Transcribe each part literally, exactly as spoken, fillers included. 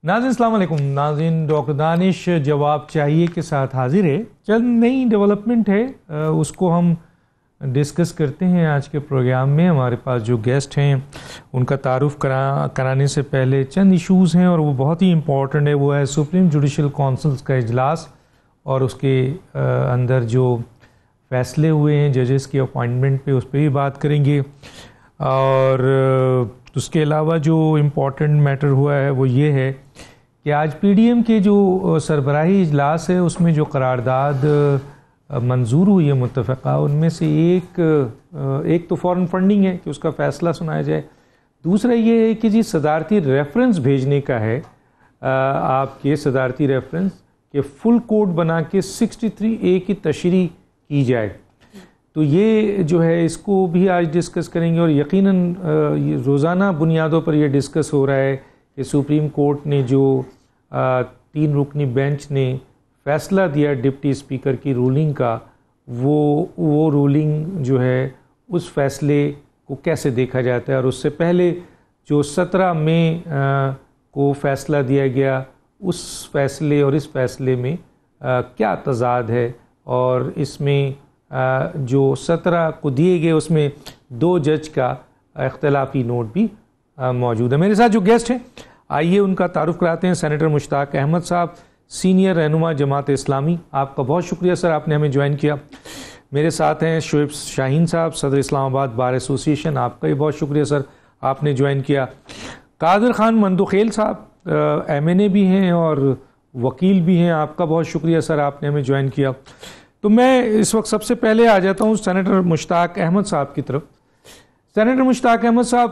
ناظرین السلام علیکم. ناظرین ڈاکٹر دانش جواب چاہیے کے ساتھ حاضر ہے. چند نئی ڈیولپمنٹ ہے اس کو ہم ڈسکس کرتے ہیں آج کے پروگرام میں. ہمارے پاس جو گیسٹ ہیں ان کا تعارف کرا کرانے سے پہلے چند ایشوز ہیں اور وہ بہت ہی امپورٹنٹ ہے. وہ ہے سپریم جوڈیشل کونسلز کا اجلاس اور اس کے اندر جو فیصلے ہوئے ہیں ججز کی اپوائنٹمنٹ پہ, اس پہ بھی بات کریں گے. اور اس کے علاوہ جو امپورٹنٹ میٹر ہوا ہے وہ یہ ہے کہ آج پی ڈی ایم کے جو سربراہی اجلاس ہے اس میں جو قرارداد منظور ہوئی ہے متفقہ, ان میں سے ایک ایک تو فورن فنڈنگ ہے کہ اس کا فیصلہ سنایا جائے. دوسرا یہ ہے کہ جی صدارتی ریفرنس بھیجنے کا ہے آپ کے صدارتی ریفرنس کہ فل کوڈ بنا کے سکسٹی تھری اے کی تشریح کی جائے. تو یہ جو ہے اس کو بھی آج ڈسکس کریں گے اور یقیناً روزانہ بنیادوں پر یہ ڈسکس ہو رہا ہے کہ سپریم کورٹ نے جو تین رکنی بینچ نے فیصلہ دیا ڈپٹی اسپیکر کی رولنگ کا, وہ وہ رولنگ جو ہے اس فیصلے کو کیسے دیکھا جاتا ہے. اور اس سے پہلے جو سترہ مئی کو فیصلہ دیا گیا اس فیصلے اور اس فیصلے میں کیا تضاد ہے, اور اس میں جو سترہ کو دیے گئے اس میں دو جج کا اختلافی نوٹ بھی موجود ہے. میرے ساتھ جو گیسٹ ہیں آئیے ان کا تعارف کراتے ہیں. سینیٹر مشتاق احمد صاحب, سینئر رہنما جماعت اسلامی, آپ کا بہت شکریہ سر, آپ نے ہمیں جوائن کیا. میرے ساتھ ہیں شعیب شاہین صاحب, صدر اسلام آباد بار ایسوسیشن, آپ کا بھی بہت شکریہ سر, آپ نے جوائن کیا. قادر خان مندوخیل صاحب ایم این اے بھی ہیں اور وکیل بھی ہیں, آپ کا بہت شکریہ سر, آپ نے ہمیں جوائن کیا. تو میں اس وقت سب سے پہلے آ جاتا ہوں سینیٹر مشتاق احمد صاحب کی طرف. سینیٹر مشتاق احمد صاحب,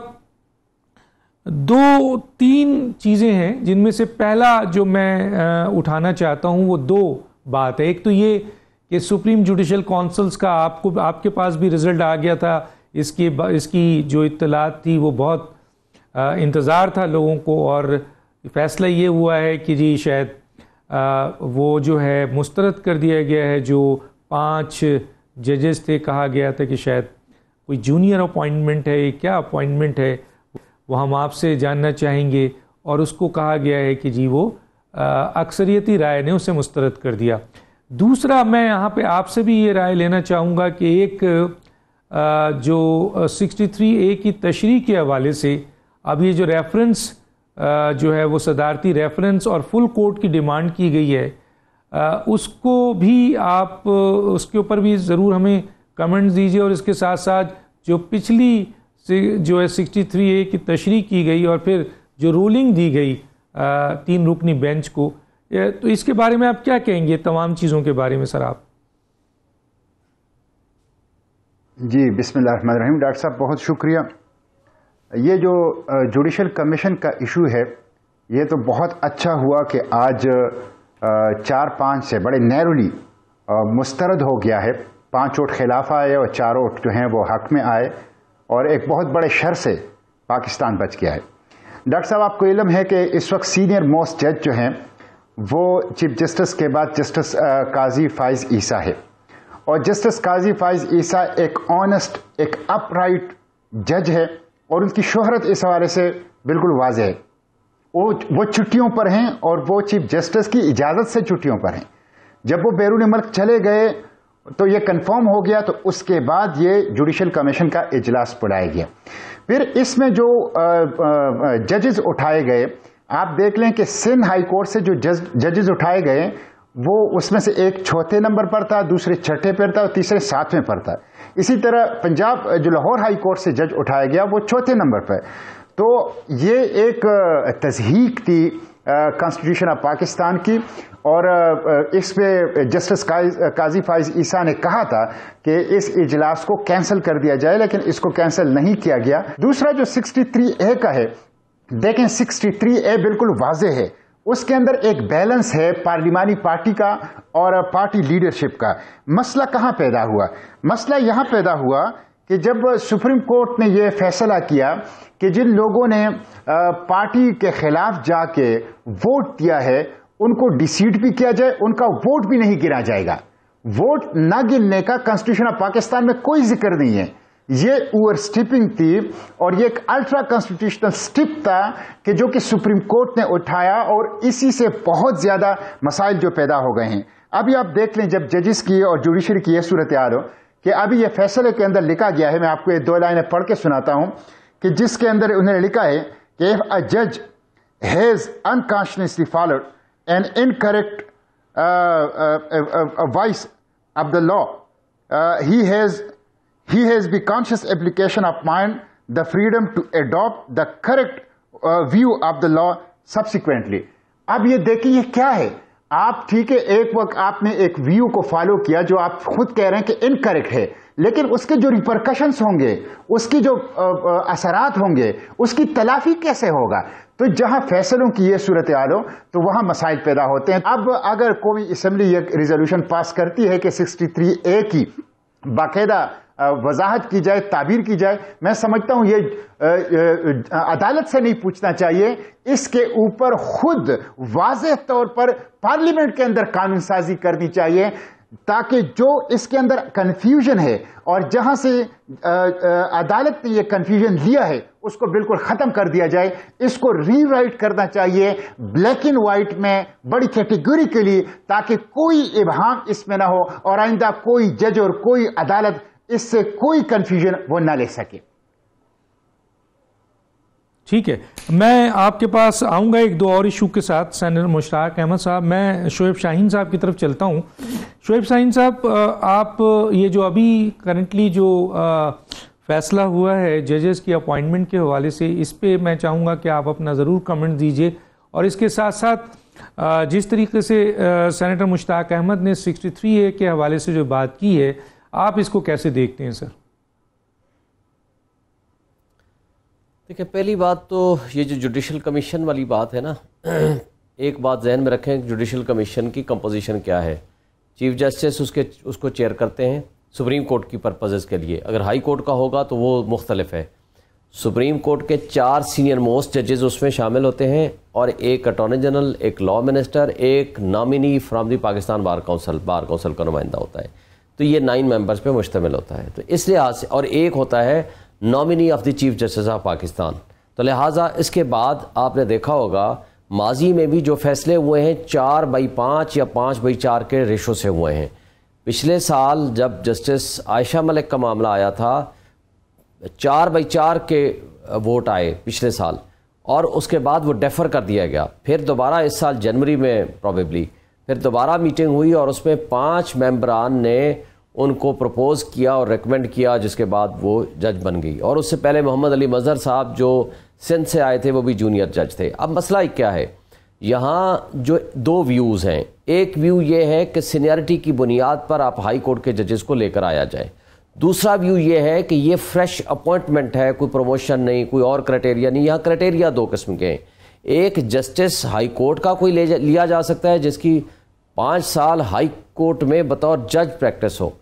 دو تین چیزیں ہیں جن میں سے پہلا جو میں اٹھانا چاہتا ہوں وہ دو بات ہے. ایک تو یہ کہ سپریم جوڈیشل کونسلز کا آپ کو آپ کے پاس بھی رزلٹ آ گیا تھا, اس کی اس کی جو اطلاعات تھی وہ بہت انتظار تھا لوگوں کو, اور فیصلہ یہ ہوا ہے کہ جی شاید وہ جو ہے مسترد کر دیا گیا ہے. جو پانچ ججز تھے کہا گیا تھا کہ شاید کوئی جونیئر اپوائنٹمنٹ ہے, کیا اپوائنٹمنٹ ہے وہ ہم آپ سے جاننا چاہیں گے, اور اس کو کہا گیا ہے کہ جی وہ اکثریتی رائے نے اسے مسترد کر دیا. دوسرا میں یہاں پہ آپ سے بھی یہ رائے لینا چاہوں گا کہ ایک جو سکسٹی تھری اے کی تشریح کے حوالے سے اب یہ جو ریفرنس جو ہے وہ صدارتی ریفرنس اور فل کوڈ کی ڈیمانڈ کی گئی ہے, اس کو بھی آپ اس کے اوپر بھی ضرور ہمیں کمنٹس دیجیے. اور اس کے ساتھ ساتھ جو پچھلی جو ہے سکسٹی تھری اے کی تشریح کی گئی اور پھر جو رولنگ دی گئی تین رکنی بینچ کو, تو اس کے بارے میں آپ کیا کہیں گے تمام چیزوں کے بارے میں سر آپ؟ جی بسم اللہ الرحمن الرحیم. ڈاکٹر صاحب بہت شکریہ. یہ جو جوڈیشل کمیشن کا ایشو ہے یہ تو بہت اچھا ہوا کہ آج چار پانچ سے بڑے نیرولی مسترد ہو گیا ہے. پانچ ووٹ خلاف آئے اور چار ووٹ جو ہیں وہ حق میں آئے, اور ایک بہت بڑے شر سے پاکستان بچ گیا ہے. ڈاکٹر صاحب آپ کو علم ہے کہ اس وقت سینئر موسٹ جج جو ہیں وہ چیف جسٹس کے بعد جسٹس قاضی فائز عیسیٰ ہے, اور جسٹس قاضی فائز عیسیٰ ایک آنےسٹ ایک اپ رائٹ جج ہے, اور ان کی شہرت اس حوالے سے بالکل واضح ہے. وہ وہ چھٹیوں پر ہیں اور وہ چیف جسٹس کی اجازت سے چھٹیوں پر ہیں. جب وہ بیرون ملک چلے گئے تو یہ کنفرم ہو گیا, تو اس کے بعد یہ جوڈیشل کمیشن کا اجلاس بلایا گیا. پھر اس میں جو ججز اٹھائے گئے آپ دیکھ لیں کہ سندھ ہائی کورٹ سے جو ججز اٹھائے گئے وہ اس میں سے ایک چوتھے نمبر پر تھا, دوسرے چھٹے پر تھا اور تیسرے ساتویں پر تھا. اسی طرح پنجاب جو لاہور ہائی کورٹ سے جج اٹھایا گیا وہ چوتھے نمبر پر. تو یہ ایک تضحیک تھی کانسٹیٹیوشن آف پاکستان کی, اور اس پہ جسٹس قاضی فائز عیسیٰ نے کہا تھا کہ اس اجلاس کو کینسل کر دیا جائے, لیکن اس کو کینسل نہیں کیا گیا. دوسرا جو سکسٹی تھری اے کا ہے, دیکھیں سکسٹی تھری اے بالکل واضح ہے, اس کے اندر ایک بیلنس ہے پارلیمانی پارٹی کا اور پارٹی لیڈرشپ کا. مسئلہ کہاں پیدا ہوا؟ مسئلہ یہاں پیدا ہوا کہ جب سپریم کورٹ نے یہ فیصلہ کیا کہ جن لوگوں نے پارٹی کے خلاف جا کے ووٹ دیا ہے ان کو ڈیسیٹ بھی کیا جائے, ان کا ووٹ بھی نہیں گنا جائے گا. ووٹ نہ گننے کا کانسٹیٹیوشن آف پاکستان میں کوئی ذکر نہیں ہے. یہ اوور سٹیپنگ تھی اور یہ ایک الٹرا کانسٹیٹیوشنل سٹیپ تھا کہ جو کہ سپریم کورٹ نے اٹھایا اور اسی سے بہت زیادہ مسائل جو پیدا ہو گئے ہیں. ابھی آپ دیکھ لیں جب ججز کی اور جوڈیشری کی یہ صورتحال ہو کہ ابھی یہ فیصلے کے اندر لکھا گیا ہے, میں آپ کو یہ دو لائنیں پڑھ کے سناتا ہوں کہ جس کے اندر انہوں نے لکھا ہے کہ if a judge has unconsciously followed an incorrect uh, uh, uh, uh, vice of the law, uh, he has he has the conscious application of mind the freedom to adopt the correct uh, view of the law subsequently. اب یہ دیکھیں یہ کیا ہے, آپ ٹھیک ہے ایک وقت آپ نے ایک ویو کو فالو کیا جو آپ خود کہہ رہے ہیں کہ انکریکٹ ہے, لیکن اس کے جو ریپرکشنز ہوں گے, اس کی جو اثرات ہوں گے, اس کی تلافی کیسے ہوگا. تو جہاں فیصلوں کی یہ صورتحال ہو تو وہاں مسائل پیدا ہوتے ہیں. اب اگر قومی اسمبلی یہ ریزولوشن پاس کرتی ہے کہ سکسٹی تھری اے کی باقاعدہ وضاحت کی جائے, تعبیر کی جائے, میں سمجھتا ہوں یہ عدالت سے نہیں پوچھنا چاہیے, اس کے اوپر خود واضح طور پر پارلیمنٹ کے اندر قانون سازی کرنی چاہیے تاکہ جو اس کے اندر کنفیوژن ہے اور جہاں سے عدالت نے یہ کنفیوژن لیا ہے اس کو بالکل ختم کر دیا جائے. اس کو ری رائٹ کرنا چاہیے بلیک اینڈ وائٹ میں بڑی کیٹیگوریکلی تاکہ کوئی ابہام اس میں نہ ہو اور آئندہ کوئی جج اور کوئی عدالت اس سے کوئی کنفیوژن وہ نہ لے سکے. ٹھیک ہے, میں آپ کے پاس آؤں گا ایک دو اور ایشو کے ساتھ. سینیٹر مشتاق احمد صاحب, میں شعیب شاہین صاحب کی طرف چلتا ہوں. شعیب شاہین صاحب, آپ یہ جو ابھی کرنٹلی جو فیصلہ ہوا ہے ججز کی اپوائنٹمنٹ کے حوالے سے, اس پہ میں چاہوں گا کہ آپ اپنا ضرور کمنٹ دیجئے, اور اس کے ساتھ ساتھ جس طریقے سے سینیٹر مشتاق احمد نے سکسٹی تھری اے کے حوالے سے جو بات کی ہے, آپ اس کو کیسے دیکھتے ہیں سر؟ دیکھیں, پہلی بات تو یہ جو جوڈیشل کمیشن والی بات ہے نا, ایک بات ذہن میں رکھیں, جوڈیشل کمیشن کی کمپوزیشن کیا ہے. چیف جسٹس اس کے اس کو چیئر کرتے ہیں سپریم کورٹ کی پرپزز کے لیے. اگر ہائی کورٹ کا ہوگا تو وہ مختلف ہے. سپریم کورٹ کے چار سینئر موسٹ ججز اس میں شامل ہوتے ہیں, اور ایک اٹارنی جنرل, ایک لاء منسٹر, ایک nominee from the Pakistan bar council, bar council کا نمائندہ ہوتا ہے. تو یہ نائن ممبرز پہ مشتمل ہوتا ہے. تو اس لحاظ سے, اور ایک ہوتا ہے nominee of the chief justice of Pakistan. تو لہٰذا اس کے بعد آپ نے دیکھا ہوگا ماضی میں بھی جو فیصلے ہوئے ہیں چار بائی پانچ یا پانچ بائی چار کے ریشو سے ہوئے ہیں. پچھلے سال جب جسٹس عائشہ ملک کا معاملہ آیا تھا, چار بائی چار کے ووٹ آئے پچھلے سال, اور اس کے بعد وہ ڈیفر کر دیا گیا. پھر دوبارہ اس سال جنوری میں پروبیبلی پھر دوبارہ میٹنگ ہوئی, اور اس میں پانچ ممبران نے ان کو پروپوز کیا اور ریکمینڈ کیا, جس کے بعد وہ جج بن گئی. اور اس سے پہلے محمد علی مظہر صاحب جو سندھ سے آئے تھے وہ بھی جونیئر جج تھے. اب مسئلہ کیا ہے, یہاں جو دو ویوز ہیں, ایک ویو یہ ہے کہ سینیئرٹی کی بنیاد پر آپ ہائی کورٹ کے ججز کو لے کر آیا جائے. دوسرا ویو یہ ہے کہ یہ فریش اپوائنٹمنٹ ہے, کوئی پروموشن نہیں, کوئی اور کرائٹیریا نہیں. یہاں کرائٹیریا دو قسم کے ہیں. ایک جسٹس ہائی کورٹ کا کوئی لے لیا جا سکتا ہے جس کی پانچ سال ہائی کورٹ میں بطور جج پریکٹس ہو,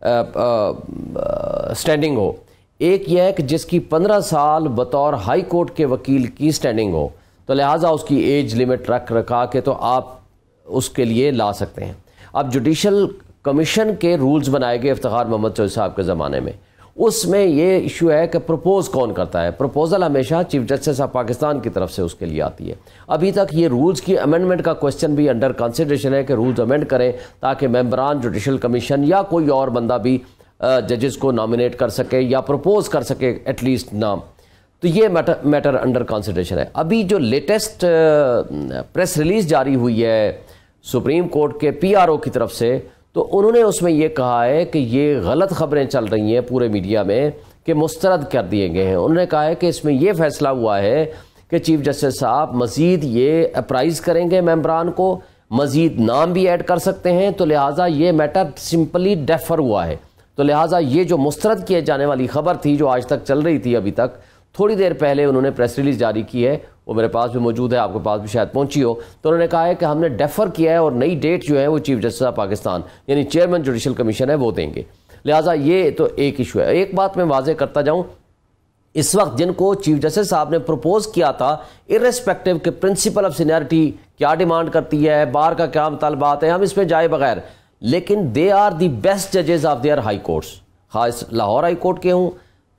سٹینڈنگ ہو. ایک یہ ہے کہ جس کی پندرہ سال بطور ہائی کورٹ کے وکیل کی سٹینڈنگ ہو, تو لہٰذا اس کی ایج لمٹ رکھ رکھا کے تو آپ اس کے لیے لا سکتے ہیں. اب جوڈیشل کمیشن کے رولز بنائے گئے افتخار محمد چوہدری صاحب کے زمانے میں, اس میں یہ ایشو ہے کہ پروپوز کون کرتا ہے. پروپوزل ہمیشہ چیف جسٹس آف پاکستان کی طرف سے اس کے لیے آتی ہے. ابھی تک یہ رولز کی امینڈمنٹ کا کوشچن بھی انڈر کنسیڈریشن ہے کہ رولز امینڈ کریں تاکہ ممبران جوڈیشل کمیشن یا کوئی اور بندہ بھی ججز کو نامینیٹ کر سکے یا پروپوز کر سکے ایٹ لیسٹ نام. تو یہ میٹر میٹر انڈر کنسیڈریشن ہے. ابھی جو لیٹسٹ پریس ریلیز جاری ہوئی ہے سپریم کورٹ کے پی آر او کی طرف سے, تو انہوں نے اس میں یہ کہا ہے کہ یہ غلط خبریں چل رہی ہیں پورے میڈیا میں کہ مسترد کر دیے گئے ہیں. انہوں نے کہا ہے کہ اس میں یہ فیصلہ ہوا ہے کہ چیف جسٹس صاحب مزید یہ اپرائز کریں گے ممبران کو, مزید نام بھی ایڈ کر سکتے ہیں. تو لہٰذا یہ میٹر سمپلی ڈیفر ہوا ہے. تو لہٰذا یہ جو مسترد کیے جانے والی خبر تھی جو آج تک چل رہی تھی, ابھی تک تھوڑی دیر پہلے انہوں نے پریس ریلیز جاری کی ہے, وہ میرے پاس بھی موجود ہے, آپ کے پاس بھی شاید پہنچی ہو. تو انہوں نے کہا ہے کہ ہم نے ڈیفر کیا ہے اور نئی ڈیٹ جو ہے وہ چیف جسٹس آف پاکستان یعنی چیئرمین جوڈیشل کمیشن ہے وہ دیں گے. لہٰذا یہ تو ایک ایشو ہے. ایک بات میں واضح کرتا جاؤں, اس وقت جن کو چیف جسٹس صاحب نے پروپوز کیا تھا ارریسپیکٹو کہ پرنسپل آف سینیئرٹی کیا ڈیمانڈ کرتی ہے, بار کا کیا مطالبات ہیں, ہم اس پہ جائے بغیر, لیکن دے آر دی بیسٹ ججز آف دیئر ہائی کورٹس, خاص لاہور ہائی کورٹ کے ہوں,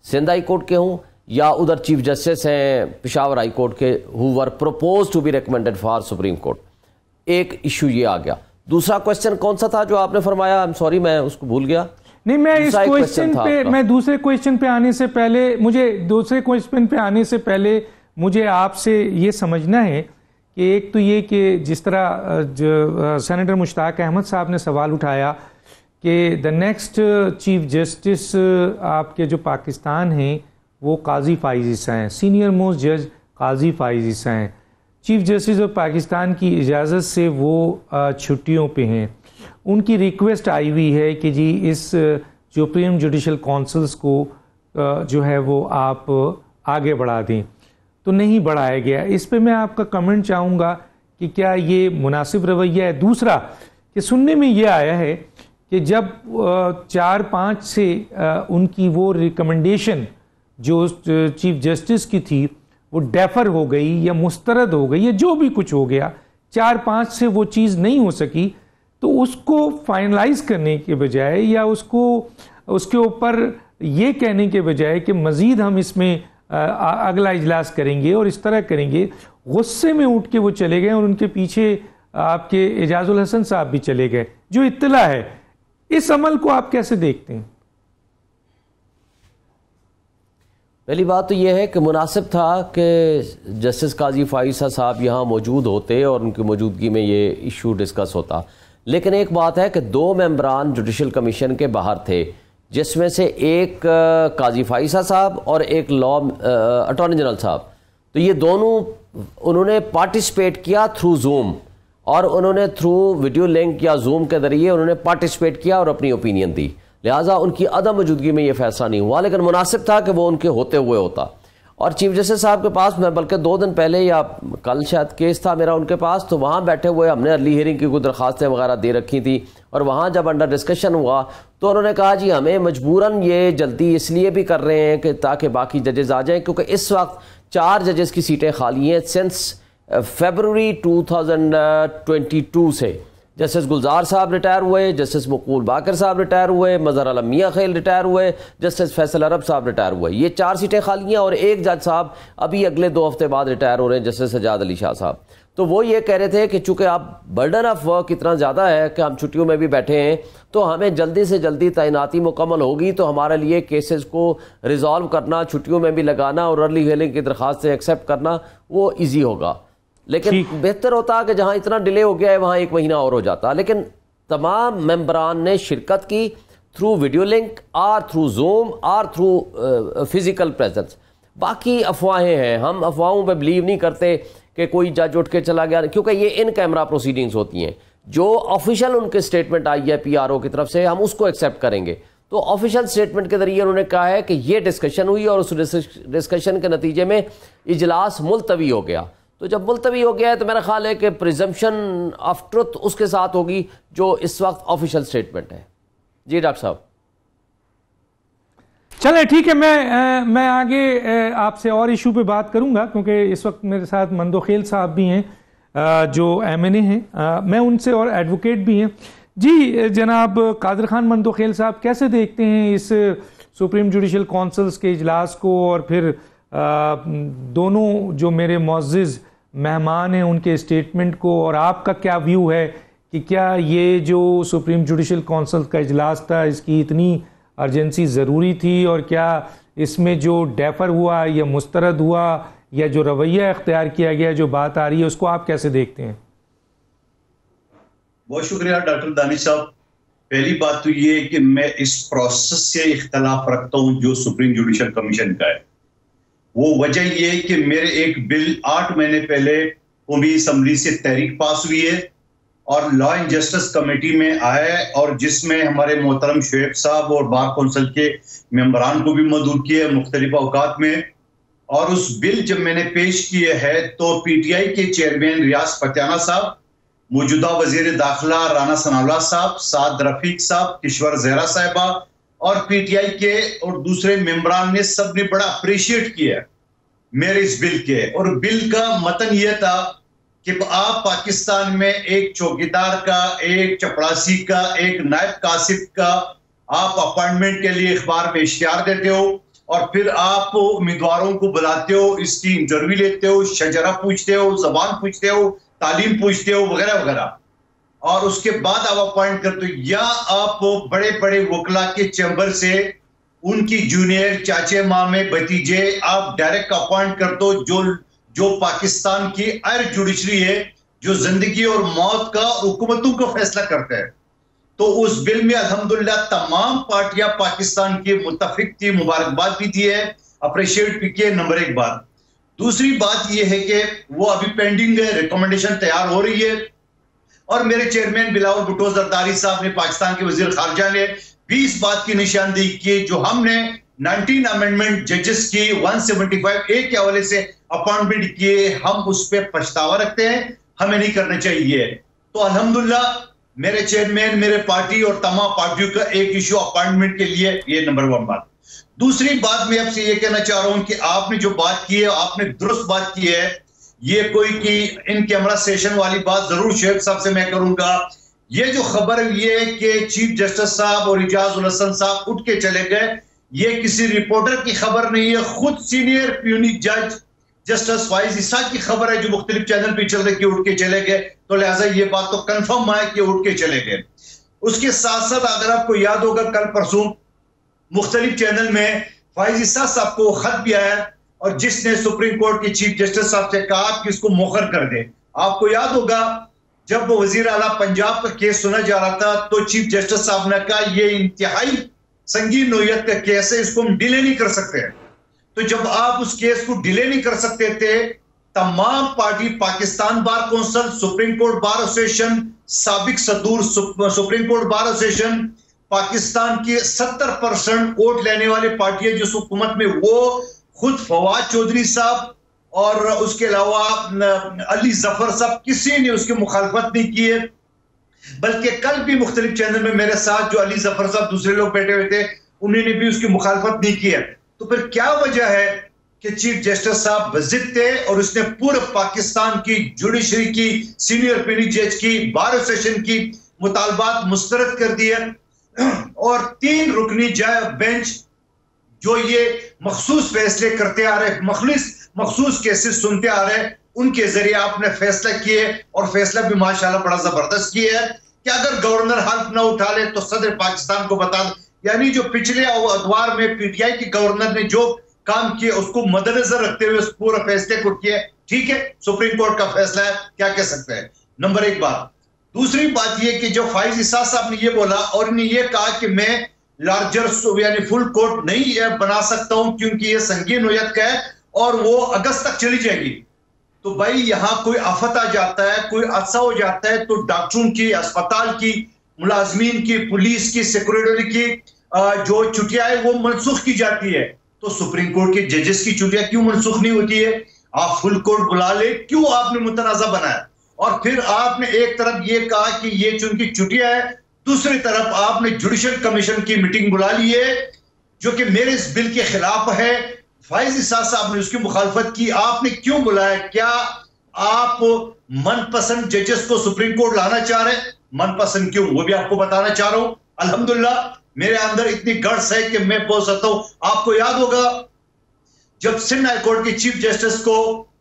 سندھ ہائی کورٹ کے ہوں یا ادھر چیف جسٹس ہیں پشاور ہائی کورٹ کے who were propose to be recommended for supreme court. ایک ایشو یہ آ گیا. دوسرا کوشچن کون سا تھا جو آپ نے فرمایا؟ I'm sorry میں اس کو بھول گیا. نہیں میں اس کوشچن پہ میں دوسرے کوشچن پہ آنے سے پہلے مجھے دوسرے کوشچن پہ آنے سے پہلے مجھے آپ سے یہ سمجھنا ہے کہ ایک تو یہ کہ جس طرح سینیٹر مشتاق احمد صاحب نے سوال اٹھایا کہ دا نیکسٹ چیف جسٹس آپ کے جو پاکستان ہیں وہ قاضی فائز عیسیٰ ہیں, سینئر موسٹ جج قاضی فائز عیسیٰ ہیں. چیف جسٹس آف پاکستان کی اجازت سے وہ چھٹیوں پہ ہیں. ان کی ریکویسٹ آئی ہوئی ہے کہ جی اس سپریم جوڈیشل کونسلز کو جو ہے وہ آپ آگے بڑھا دیں, تو نہیں بڑھایا گیا. اس پہ میں آپ کا کمنٹ چاہوں گا کہ کیا یہ مناسب رویہ ہے. دوسرا کہ سننے میں یہ آیا ہے کہ جب چار پانچ سے ان کی وہ ریکمنڈیشن جو چیف جسٹس کی تھی وہ ڈیفر ہو گئی یا مسترد ہو گئی یا جو بھی کچھ ہو گیا, چار پانچ سے وہ چیز نہیں ہو سکی, تو اس کو فائنلائز کرنے کے بجائے یا اس کو اس کے اوپر یہ کہنے کے بجائے کہ مزید ہم اس میں اگلا اجلاس کریں گے اور اس طرح کریں گے, غصے میں اٹھ کے وہ چلے گئے اور ان کے پیچھے آپ کے اعجاز الحسن صاحب بھی چلے گئے. جو اطلاع ہے اس عمل کو آپ کیسے دیکھتے ہیں؟ پہلی بات تو یہ ہے کہ مناسب تھا کہ جسٹس قاضی فائز صاحب یہاں موجود ہوتے اور ان کی موجودگی میں یہ ایشو ڈسکس ہوتا. لیکن ایک بات ہے کہ دو ممبران جوڈیشل کمیشن کے باہر تھے, جس میں سے ایک قاضی فائز صاحب اور ایک لا اٹارنی جنرل صاحب. تو یہ دونوں انہوں نے پارٹیسپیٹ کیا تھرو زوم, اور انہوں نے تھرو ویڈیو لنک یا زوم کے ذریعے انہوں نے پارٹیسپیٹ کیا اور اپنی اوپینین دی. لہٰذا ان کی عدم موجودگی میں یہ فیصلہ نہیں ہوا, لیکن مناسب تھا کہ وہ ان کے ہوتے ہوئے ہوتا. اور چیف جسٹس صاحب کے پاس میں بلکہ دو دن پہلے یا کل شاید کیس تھا میرا ان کے پاس, تو وہاں بیٹھے ہوئے ہم نے ارلی ہیئرنگ کی کوئی درخواستیں وغیرہ دے رکھی تھی, اور وہاں جب انڈر ڈسکشن ہوا تو انہوں نے کہا جی ہمیں مجبوراً یہ جلدی اس لیے بھی کر رہے ہیں کہ تاکہ باقی ججز آ جائیں, کیونکہ اس وقت چار ججز کی سیٹیں خالی ہیں since February two thousand twenty two سے. جسٹس گلزار صاحب ریٹائر ہوئے, جسٹس مقبول باقر صاحب ریٹائر ہوئے, مظہر عالم میاں خیل ریٹائر ہوئے, جسٹس فیصل عرب صاحب ریٹائر ہوئے. یہ چار سیٹیں خالی ہیں, اور ایک جج صاحب ابھی اگلے دو ہفتے بعد ریٹائر ہو رہے ہیں, جسٹس سجاد علی شاہ صاحب. تو وہ یہ کہہ رہے تھے کہ چونکہ اب برڈن آف ورک اتنا زیادہ ہے کہ ہم چھٹیوں میں بھی بیٹھے ہیں, تو ہمیں جلدی سے جلدی تعیناتی مکمل ہوگی تو ہمارے لیے کیسز کو ریزالو کرنا, چھٹیوں میں بھی لگانا اور ارلی ہیئرنگ کی درخواستیں ایکسیپٹ کرنا وہ ایزی ہوگا. لیکن بہتر ہوتا کہ جہاں اتنا ڈیلے ہو گیا ہے وہاں ایک مہینہ اور ہو جاتا. لیکن تمام ممبران نے شرکت کی تھرو ویڈیو لنک اور تھرو زوم اور تھرو فزیکل پریزنس. باقی افواہیں ہیں, ہم افواہوں پہ بلیو نہیں کرتے کہ کوئی جج اٹھ کے چلا گیا, کیونکہ یہ ان کیمرہ پروسیڈنگز ہوتی ہیں. جو آفیشیل ان کے اسٹیٹمنٹ آئی ہے پی آر او کی طرف سے ہم اس کو ایکسیپٹ کریں گے. تو آفیشیل اسٹیٹمنٹ کے ذریعے انہوں نے کہا ہے کہ یہ ڈسکشن ہوئی اور اس ڈسکشن کے نتیجے میں اجلاس ملتوی ہو گیا. تو جب ملتوی ہو گیا ہے تو میرا خیال ہے کہ پریزمپشن آف ٹروتھ اس کے ساتھ ہوگی جو اس وقت آفیشیل اسٹیٹمنٹ ہے. جی ڈاکٹر صاحب. چلیں ٹھیک ہے, میں میں آگے آپ سے اور ایشو پہ بات کروں گا, کیونکہ اس وقت میرے ساتھ مندوخیل صاحب بھی ہیں جو ایم این اے ہیں, میں ان سے اور ایڈوکیٹ بھی ہیں. جی جناب قادر خان مندوخیل صاحب, کیسے دیکھتے ہیں اس سپریم جوڈیشل کونسلز کے اجلاس کو, اور پھر دونوں جو میرے معزز مہمان ہیں ان کے اسٹیٹمنٹ کو, اور آپ کا کیا ویو ہے کہ کیا یہ جو سپریم جوڈیشل کونسل کا اجلاس تھا اس کی اتنی ارجنسی ضروری تھی, اور کیا اس میں جو ڈیفر ہوا یا مسترد ہوا یا جو رویہ اختیار کیا گیا جو بات آ رہی ہے اس کو آپ کیسے دیکھتے ہیں؟ بہت شکریہ ڈاکٹر دانش صاحب. پہلی بات تو یہ کہ میں اس پروسیس سے اختلاف رکھتا ہوں جو سپریم جوڈیشل کمیشن کا ہے. وہ وجہ یہ ہے کہ میرے ایک بل آٹھ مہینے پہلے قومی اسمبلی سے تحریک پاس ہوئی ہے اور لا اینڈ جسٹس کمیٹی میں آیا ہے, اور جس میں ہمارے محترم شعیب صاحب اور بار کونسل کے ممبران کو بھی مدعو کیا ہے مختلف اوقات میں. اور اس بل جب میں نے پیش کیا ہے تو پی ٹی آئی کے چیئرمین ریاض پٹیانہ صاحب, موجودہ وزیر داخلہ رانا ثناءاللہ صاحب, سعد رفیق صاحب, کشور زہرا صاحبہ اور پی ٹی آئی کے اور دوسرے ممبران نے سب نے بڑا اپریشیٹ کیا میرے اس بل کے. اور بل کا متن یہ تھا کہ آپ پاکستان میں ایک چوکیدار کا, ایک چپڑاسی کا, ایک نائب کاسب کا آپ اپائنٹمنٹ کے لیے اخبار میں اشتہار دیتے ہو, اور پھر آپ امیدواروں کو بلاتے ہو, اس کی انٹرویو لیتے ہو, شجرہ پوچھتے ہو, زبان پوچھتے ہو, تعلیم پوچھتے ہو وغیرہ وغیرہ, اور اس کے بعد آپ اپوائنٹ کرتے ہو. یا آپ بڑے بڑے وکلا کے چیمبر سے ان کی جونیئر, چاچے, مامے, بھتیجے آپ ڈائریکٹ اپوائنٹ کرتے ہو, جو جو پاکستان کی ایئر جوڈیشری ہے, جو زندگی اور موت کا حکومتوں کا فیصلہ کرتا ہے. تو اس بل میں الحمدللہ تمام پارٹیاں پاکستان کی متفق تھی, مبارکباد بھی دی ہے, اپریشیٹ بھی کیے. نمبر ایک بات. دوسری بات یہ ہے کہ وہ ابھی پینڈنگ ہے, ریکمنڈیشن تیار ہو رہی ہے, اور میرے چیئرمین بلاول بھٹو زرداری صاحب نے, پاکستان کے وزیر خارجہ نے بھی اس بات کی نشاندہی کی, جو ہم نے نائنٹین امینڈمنٹ ججز کی ون سیونٹی فائیو اے کے حوالے سے اپوائنٹمنٹ کیے, ہم اس پہ پچھتاوا رکھتے ہیں, ہمیں نہیں کرنا چاہیے. تو الحمدللہ میرے چیئرمین, میرے پارٹی اور تمام پارٹیوں کا ایک ایشو اپوائنٹمنٹ کے لیے, یہ نمبر ون بات. دوسری بات میں آپ سے یہ کہنا چاہ رہا ہوں کہ آپ نے جو بات کی ہے, آپ نے درست بات کی ہے. یہ کوئی کی ان کیمرہ سیشن والی بات ضرور شیخ صاحب سے میں کروں گا. یہ جو خبر یہ ہے کہ چیف جسٹس صاحب اور اعجاز الحسن صاحب اٹھ کے چلے گئے, یہ کسی رپورٹر کی خبر نہیں ہے, خود سینئر پیونی جج جسٹس فائز عیسیٰ کی خبر ہے, جو مختلف چینل پہ چل رہے کہ اٹھ کے چلے گئے. تو لہٰذا یہ بات تو کنفرم ہے کہ اٹھ کے چلے گئے. اس کے ساتھ ساتھ اگر آپ کو یاد ہوگا, کل پرسوں مختلف چینل میں فائز عیسیٰ صاحب کو خط بھی آیا, اور جس نے سپریم کورٹ کے چیف جسٹس صاحب سے کہا کہ اس کو موخر کر دے. آپ کو یاد ہوگا جب وہ وزیر اعلیٰ پنجاب کا کیس سنا جا رہا تھا, تو چیف جسٹس صاحب نے کہا یہ انتہائی سنگین نوعیت کا کیس ہے, اس کو ہم ڈیلے نہیں کر سکتے. تو جب آپ اس کیس کو ڈیلے نہیں کر سکتے تھے, تمام party, Pakistan bar council, supreme court bar association, سابق صدور supreme court bar association, Pakistan کی ستر پرسنٹ ووٹ لینے والے پارٹیاں جس حکومت میں, وہ خود فواد چودھری صاحب اور اس کے علاوہ علی ظفر صاحب, کسی نے اس کی مخالفت نہیں کی ہے. بلکہ کل بھی مختلف چینل میں میرے ساتھ جو علی ظفر صاحب دوسرے لوگ بیٹھے ہوئے تھے, انہوں نے بھی اس کی مخالفت نہیں کی ہے. تو پھر کیا وجہ ہے کہ چیف جسٹس صاحب بضد تھے, اور اس نے پورے پاکستان کی جوڈیشری کی, سینئر پیونی جج کی, بار ایسوسیشن کی مطالبات مسترد کر دیے, اور تین رکنی بینچ جو یہ مخصوص فیصلے کرتے آ رہے, مخلص مخصوص کیسز سنتے آ رہے, ان کے ذریعے آپ نے فیصلہ کیے, اور فیصلہ بھی ماشاءاللہ بڑا زبردست کیا ہے کہ اگر گورنر حلف نہ اٹھا لے تو صدر پاکستان کو بتا دیں. یعنی جو پچھلے ادوار میں پی ٹی آئی کی گورنر نے جو کام کیے, اس کو مد نظر رکھتے ہوئے اس پورے فیصلے کو کیا. ٹھیک ہے, سپریم کورٹ کا فیصلہ ہے, کیا کہہ سکتے ہیں. نمبر ایک بات. دوسری بات یہ کہ جو فائز عیسیٰ صاحب نے یہ بولا, اور انہیں یہ کہا کہ میں لارجر یعنی فل کورٹ نہیں بنا سکتا ہوں کیونکہ یہ سنگین نوعیت کا ہے, اور وہ اگست تک چلی جائے گی. تو بھائی یہاں کوئی آفت آ جاتا ہے, کوئی حادثہ ہو جاتا ہے, تو ڈاکٹروں کی, اسپتال کی, ملازمین کی, پولیس کی, سیکورٹی کی جو چھٹیاں ہیں وہ منسوخ کی جاتی ہے. تو سپریم کورٹ کے ججز کی چھٹیاں کیوں منسوخ نہیں ہوتی ہے؟ آپ فل کورٹ بلا لے, کیوں آپ نے متنازع بنایا؟ اور پھر آپ نے ایک طرف یہ کہا کہ یہ چونکہ چھٹیاں ہے, دوسری طرف آپ نے جوڈیشل کمیشن کی میٹنگ بلا لی ہے جو کہ میرے اس بل کے خلاف ہے. فائز عیسیٰ صاحب نے اس کی مخالفت کی. آپ نے کیوں بلایا؟ کیا آپ من پسند ججز کو سپریم کورٹ لانا چاہ رہے ہیں؟ من پسند کیوں, وہ بھی آپ کو بتانا چاہ رہا ہوں. الحمدللہ میرے اندر اتنی گٹس ہے کہ میں بول سکتا ہوں. آپ کو یاد ہوگا جب سندھ ہائی کورٹ کے چیف جسٹس کو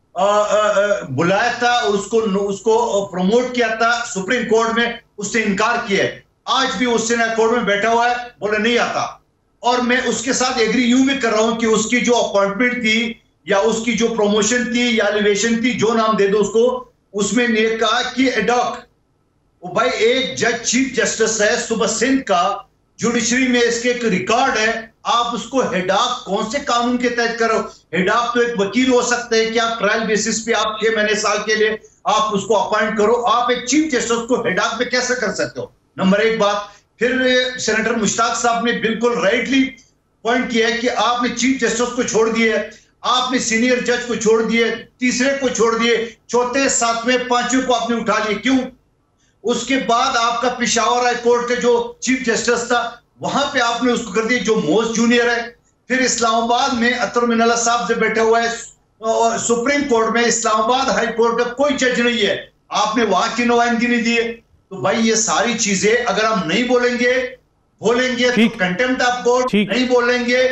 بلایا تھا اور اس کو اس کو پروموٹ کیا تھا سپریم کورٹ میں, اس نے انکار کیا ہے. آج بھی اس سندھ ہائی کورٹ میں بیٹھا ہوا ہے, بولے نہیں آتا. اور میں اس کے ساتھ ایگری یوں بھی کر رہا ہوں کہ اس کی جو اپوائنٹمنٹ تھی یا اس کی جو پروموشن تھی یا ایلیویشن تھی, جو نام دے دو اس کو, اس میں نے کہا کہ ایڈاک, وہ بھائی ایک جج چیف جسٹس ہے صوبہ سندھ کا, جوڈیشری میں اس کے ایک ریکارڈ ہے, آپ اس کو ہیڈاک کون سے قانون کے تحت کرو؟ ہیڈاک تو ایک وکیل ہو سکتے ہیں کہ آپ ٹرائل بیسس پہ آپ چھ مہینے سال کے لیے آپ اس کو اپوائنٹ کرو. آپ ایک چیف جسٹس کو ہیڈاک پہ کیسے کر سکتے ہو؟ نمبر ایک بات. پھر سینیٹر مشتاق صاحب نے بالکل رائٹلی پوائنٹ کیا ہے کہ آپ نے چیف جسٹس کو چھوڑ دیے, آپ نے سینئر جج کو چھوڑ دیے, تیسرے کو چھوڑ دیے, چوتھے ساتویں پانچویں کو آپ نے اٹھا لیے. کیوں؟ اس کے بعد آپ کا پشاور ہائی کورٹ کا جو چیف جسٹس تھا وہاں پہ آپ نے اس کو کر دیا جو موسٹ جونیئر ہے. پھر اسلام آباد میں اطہر من اللہ صاحب سے بیٹھا ہوا ہے, سپریم کورٹ میں اسلام آباد ہائی کورٹ کا کوئی جج نہیں ہے, آپ نے وہاں کی نمائندگی نہیں دی ہے. تو بھائی یہ ساری چیزیں اگر ہم نہیں بولیں گے بولیں گے تو کنٹمپٹ آف کورٹ, نہیں بولیں گے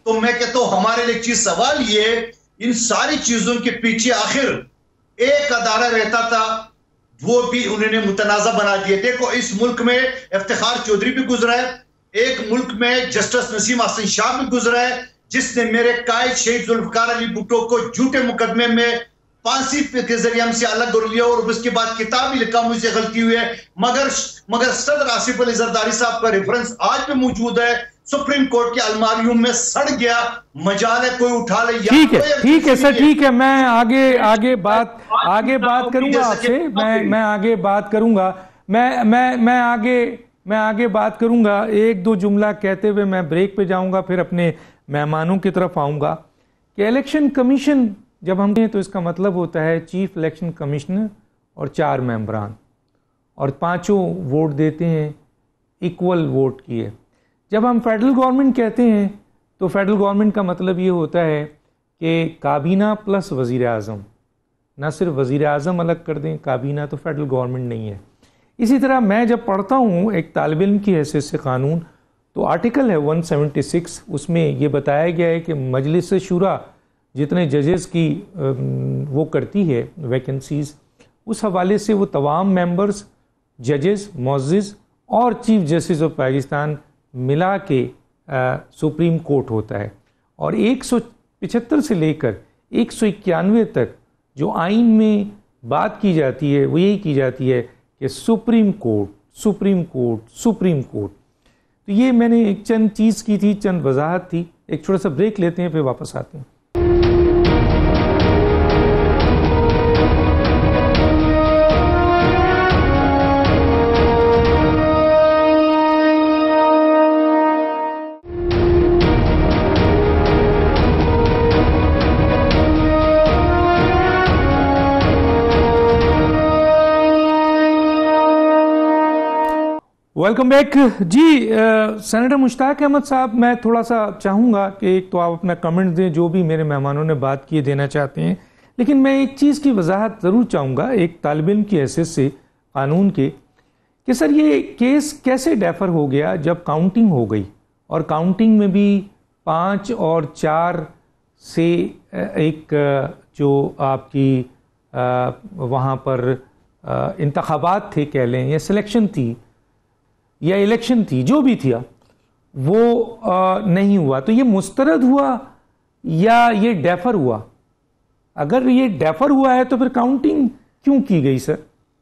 تو میں کہتا ہوں ہمارے لیے چیز سوال یہ ان ساری چیزوں کے پیچھے آخر ایک ادارہ رہتا تھا وہ بھی انہوں نے متنازع بنا دیے. دیکھو اس ملک میں افتخار چودھری بھی گزرا ہے, ایک ملک میں جسٹس نسیم احسن شاہ بھی گزرا ہے جس نے میرے قائد شہید ذوالفقار علی بھٹو کو جھوٹے مقدمے میں پھانسی کے ذریعے ہم سے الگ کر لیا اور اس کے بعد کتاب بھی لکھا مجھ سے غلطی ہوئی ہے. مگر مگر صدر آصف علی زرداری صاحب کا ریفرنس آج بھی موجود ہے, سپریم کورٹ کے الماریوں میں سڑ گیا, مجال ہے کوئی اٹھا لے. ٹھیک ہے ٹھیک ہے سر, ٹھیک ہے, میں آگے آگے بات آگے بات کروں گا آپ سے, میں میں آگے بات کروں گا میں میں میں آگے میں آگے بات کروں گا. ایک دو جملہ کہتے ہوئے میں بریک پہ جاؤں گا, پھر اپنے مہمانوں کی طرف آؤں گا کہ الیکشن کمیشن جب ہم کہیں تو اس کا مطلب ہوتا ہے چیف الیکشن کمشنر اور چار ممبران, اور پانچوں ووٹ دیتے ہیں ایکول ووٹ کیے. جب ہم فیڈرل گورنمنٹ کہتے ہیں تو فیڈرل گورنمنٹ کا مطلب یہ ہوتا ہے کہ کابینہ پلس وزیر اعظم, نہ صرف وزیر اعظم الگ کر دیں, کابینہ تو فیڈرل گورنمنٹ نہیں ہے. اسی طرح میں جب پڑھتا ہوں ایک طالب علم کی حیثیت سے قانون, تو آرٹیکل ہے ون سیونٹی سکس, اس میں یہ بتایا گیا ہے کہ مجلس شورا جتنے ججز کی وہ کرتی ہے ویکنسیز, اس حوالے سے وہ تمام ممبرز, ججز, معزز اور چیف جسٹس آف پاکستان ملا کے سپریم کورٹ ہوتا ہے. اور ایک سو پچہتر سے لے کر ایک سو اکیانوے تک جو آئین میں بات کی جاتی ہے وہ یہی کی جاتی ہے کہ supreme court supreme court supreme court. تو یہ میں نے ایک چند چیز کی تھی, چند وضاحت تھی. ایک چھوٹا سا بریک لیتے ہیں, پھر واپس آتے ہیں. Welcome back. جی سینیٹر مشتاق احمد صاحب, میں تھوڑا سا چاہوں گا کہ ایک تو آپ اپنا کمنٹ دیں جو بھی میرے مہمانوں نے بات کیے دینا چاہتے ہیں, لیکن میں ایک چیز کی وضاحت ضرور چاہوں گا ایک طالب علم کی حیثیت سے قانون کے, کہ سر یہ کیس کیسے ڈیفر ہو گیا جب کاؤنٹنگ ہو گئی, اور کاؤنٹنگ میں بھی پانچ اور چار سے ایک جو آپ کی وہاں پر انتخابات تھے کہہ لیں, یا سلیکشن تھی یا الیکشن تھی, جو بھی تھا وہ نہیں ہوا. تو یہ مسترد ہوا یا یہ ڈیفر ہوا؟ اگر یہ ڈیفر ہوا ہے تو پھر کاؤنٹنگ کیوں کی گئی سر؟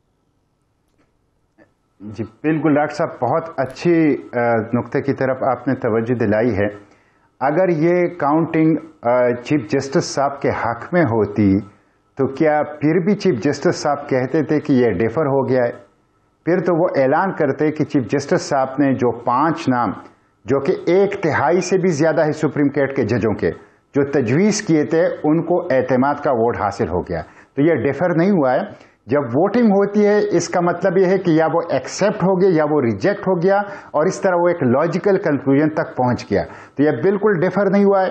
جی بالکل ڈاکٹر صاحب, بہت اچھی نقطے کی طرف آپ نے توجہ دلائی ہے. اگر یہ کاؤنٹنگ چیف جسٹس صاحب کے حق میں ہوتی تو کیا پھر بھی چیف جسٹس صاحب کہتے تھے کہ یہ ڈیفر ہو گیا ہے؟ پھر تو وہ اعلان کرتے کہ چیف جسٹس صاحب نے جو پانچ نام, جو کہ ایک تہائی سے بھی زیادہ ہے سپریم کورٹ کے ججوں کے, جو تجویز کیے تھے ان کو اعتماد کا ووٹ حاصل ہو گیا. تو یہ ڈیفر نہیں ہوا ہے. جب ووٹنگ ہوتی ہے اس کا مطلب یہ ہے کہ یا وہ ایکسیپٹ ہو گیا یا وہ ریجیکٹ ہو گیا, اور اس طرح وہ ایک لاجیکل کنکلوژن تک پہنچ گیا. تو یہ بالکل ڈیفر نہیں ہوا ہے,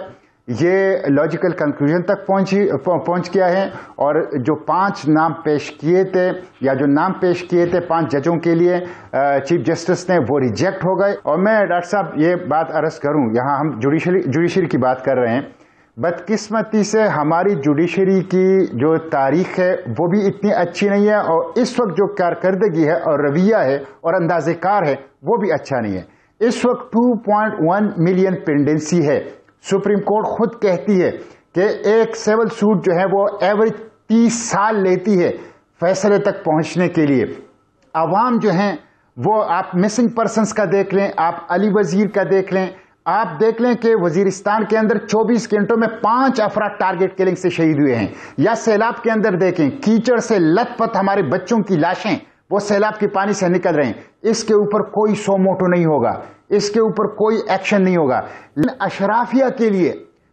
یہ لاجیکل کنکلوژن تک پہنچی پہنچ گیا ہے. اور جو پانچ نام پیش کیے تھے یا جو نام پیش کیے تھے پانچ ججوں کے لیے چیف جسٹس نے, وہ ریجیکٹ ہو گئے. اور میں ڈاکٹر صاحب یہ بات عرض کروں, یہاں ہم جوڈیشری جوڈیشری کی بات کر رہے ہیں, بدقسمتی سے ہماری جوڈیشری کی جو تاریخ ہے وہ بھی اتنی اچھی نہیں ہے, اور اس وقت جو کارکردگی ہے اور رویہ ہے اور انداز کار ہے وہ بھی اچھا نہیں ہے. اس وقت two point one million pendency ہے. سپریم کورٹ خود کہتی ہے کہ ایک سول سوٹ جو ہے وہ ایوریج تیس سال لیتی ہے فیصلے تک پہنچنے کے لیے. عوام جو ہیں وہ, آپ مسنگ پرسنز کا دیکھ لیں, آپ علی وزیر کا دیکھ لیں, آپ دیکھ لیں کہ وزیرستان کے اندر چوبیس گھنٹوں میں پانچ افراد ٹارگٹ کلنگ سے شہید ہوئے ہیں. یا سیلاب کے اندر دیکھیں, کیچڑ سے لت پت ہمارے بچوں کی لاشیں وہ سیلاب کے پانی سے نکل رہے ہیں. اس کے اوپر کوئی سو موٹو نہیں ہوگا, اس کے اوپر کوئی ایکشن نہیں ہوگا. لیکن اشرافیہ کے لیے,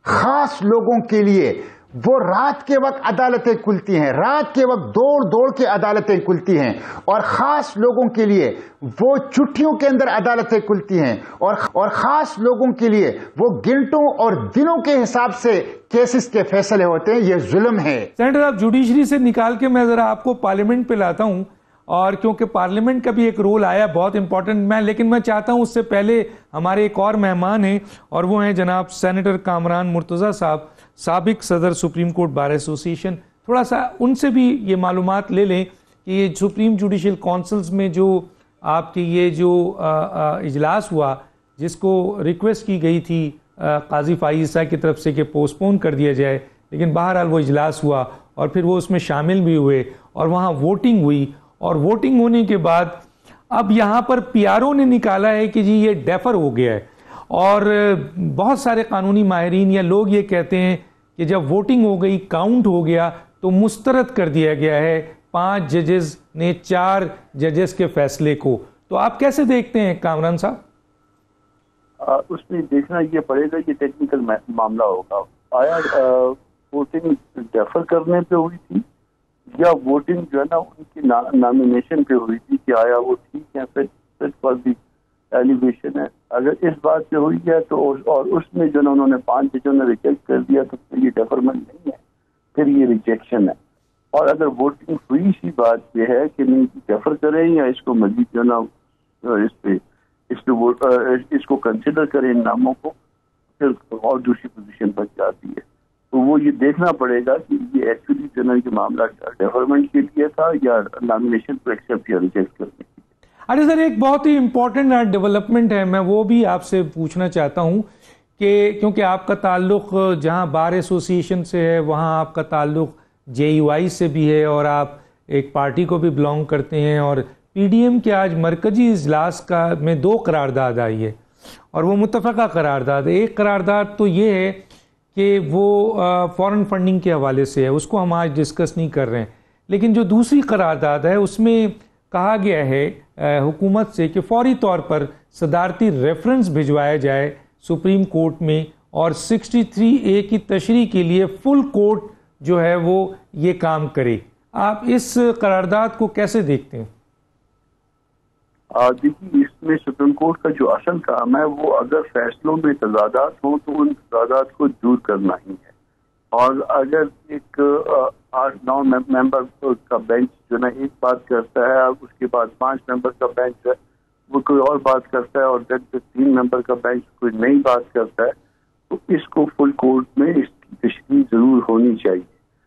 خاص لوگوں کے لیے وہ رات کے وقت عدالتیں کھلتی ہیں, رات کے وقت دوڑ دوڑ کے عدالتیں کھلتی ہیں, اور خاص لوگوں کے لیے وہ چھٹیوں کے اندر عدالتیں کھلتی ہیں, اور اور خاص لوگوں کے لیے وہ گھنٹوں اور دنوں کے حساب سے کیسز کے فیصلے ہوتے ہیں. یہ ظلم ہے. سینیٹر, آپ جوڈیشری سے نکال کے میں ذرا آپ کو پارلیمنٹ پہ لاتا ہوں. اور کیونکہ پارلیمنٹ کا بھی ایک رول آیا بہت امپورٹنٹ میں لیکن میں چاہتا ہوں اس سے پہلے ہمارے ایک اور مہمان ہیں اور وہ ہیں جناب سینیٹر کامران مرتضیٰ صاحب, سابق صدر سپریم کورٹ بار ایسوسی ایشن. تھوڑا سا ان سے بھی یہ معلومات لے لیں کہ یہ سپریم جوڈیشل کونسلز میں جو آپ کی یہ جو اجلاس ہوا جس کو ریکویسٹ کی گئی تھی قاضی فائز عیسیٰ کی طرف سے کہ پوسٹ پون کر دیا جائے, لیکن بہرحال وہ اجلاس ہوا اور پھر وہ اس میں شامل بھی ہوئے اور وہاں ووٹنگ ہوئی, اور ووٹنگ ہونے کے بعد اب یہاں پر پی آر او نے نکالا ہے کہ جی یہ ڈیفر ہو گیا ہے, اور بہت سارے قانونی ماہرین یا لوگ یہ کہتے ہیں کہ جب ووٹنگ ہو گئی, کاؤنٹ ہو گیا, تو مسترد کر دیا گیا ہے پانچ ججز نے چار ججز کے فیصلے کو. تو آپ کیسے دیکھتے ہیں کامران صاحب؟ اس میں دیکھنا یہ پڑے گا, یہ ٹیکنیکل معاملہ ہوگا. آیا ووٹنگ ڈیفر کرنے پہ ہوئی تھی یا ووٹنگ جو ہے نا ان کی نامینیشن پہ ہوئی تھی کہ آیا وہ ٹھیک ہے, فٹ فار دی ایلیگیشن ہے. اگر اس بات پہ ہوئی ہے تو اور اس میں جو نا انہوں نے پانچ ججوں نے ریجیکٹ کر دیا تو یہ ڈیفرمنٹ نہیں ہے, پھر یہ ریجیکشن ہے. اور اگر ووٹنگ ہوئی سی بات یہ ہے کہ نہیں ڈیفر کریں یا اس کو مزید جو نا اس پہ اس پہ اس کو کنسیڈر کریں ان ناموں کو, پھر اور دوسری پوزیشن پر جاتی ہے. تو وہ یہ دیکھنا پڑے گا کہ یہ ایکچولی جو نا یہ معاملہ ڈیفرمنٹ کے لیے تھا یا نامینیشن کو ایکسیپٹ یا ریجیکٹ کرنے کے لیے. ارے سر ایک بہت ہی امپورٹنٹ ڈیولپمنٹ ہے, میں وہ بھی آپ سے پوچھنا چاہتا ہوں کہ کیونکہ آپ کا تعلق جہاں بار ایسوسی ایشن سے ہے وہاں آپ کا تعلق جے یو آئی سے بھی ہے اور آپ ایک پارٹی کو بھی بلانگ کرتے ہیں, اور پی ڈی ایم کے آج مرکزی اجلاس کا میں دو قرارداد آئی ہے اور وہ متفقہ قرارداد ہے. ایک قرارداد تو یہ ہے کہ وہ فورن فنڈنگ کے حوالے سے ہے, اس کو ہم آج ڈسکس نہیں کر رہے ہیں, لیکن جو دوسری قرارداد ہے اس میں کہا گیا ہے حکومت سے کہ فوری طور پر صدارتی ریفرنس بھجوایا جائے سپریم کورٹ میں, اور سکسٹی تھری اے کی تشریح کے لیے فل کورٹ جو ہے وہ یہ کام کرے. آپ اس قرارداد کو کیسے دیکھتے ہیں؟ دیکھیے اس میں سپریم کورٹ کا جو اصل کام ہے وہ اگر فیصلوں میں تضادات ہوں تو ان تضادات کو دور کرنا ہی ہے, اور اگر ایک آٹھ نو ممبر کا بینچ جو نا ایک بات کرتا ہے اس کے بعد پانچ ممبر کا بینچ ہے وہ کوئی اور بات کرتا ہے اور جب تین ممبر کا بینچ کوئی نئی بات کرتا ہے تو اس کو فل کورٹ میں اس کی تشریح ضرور ہونی چاہیے.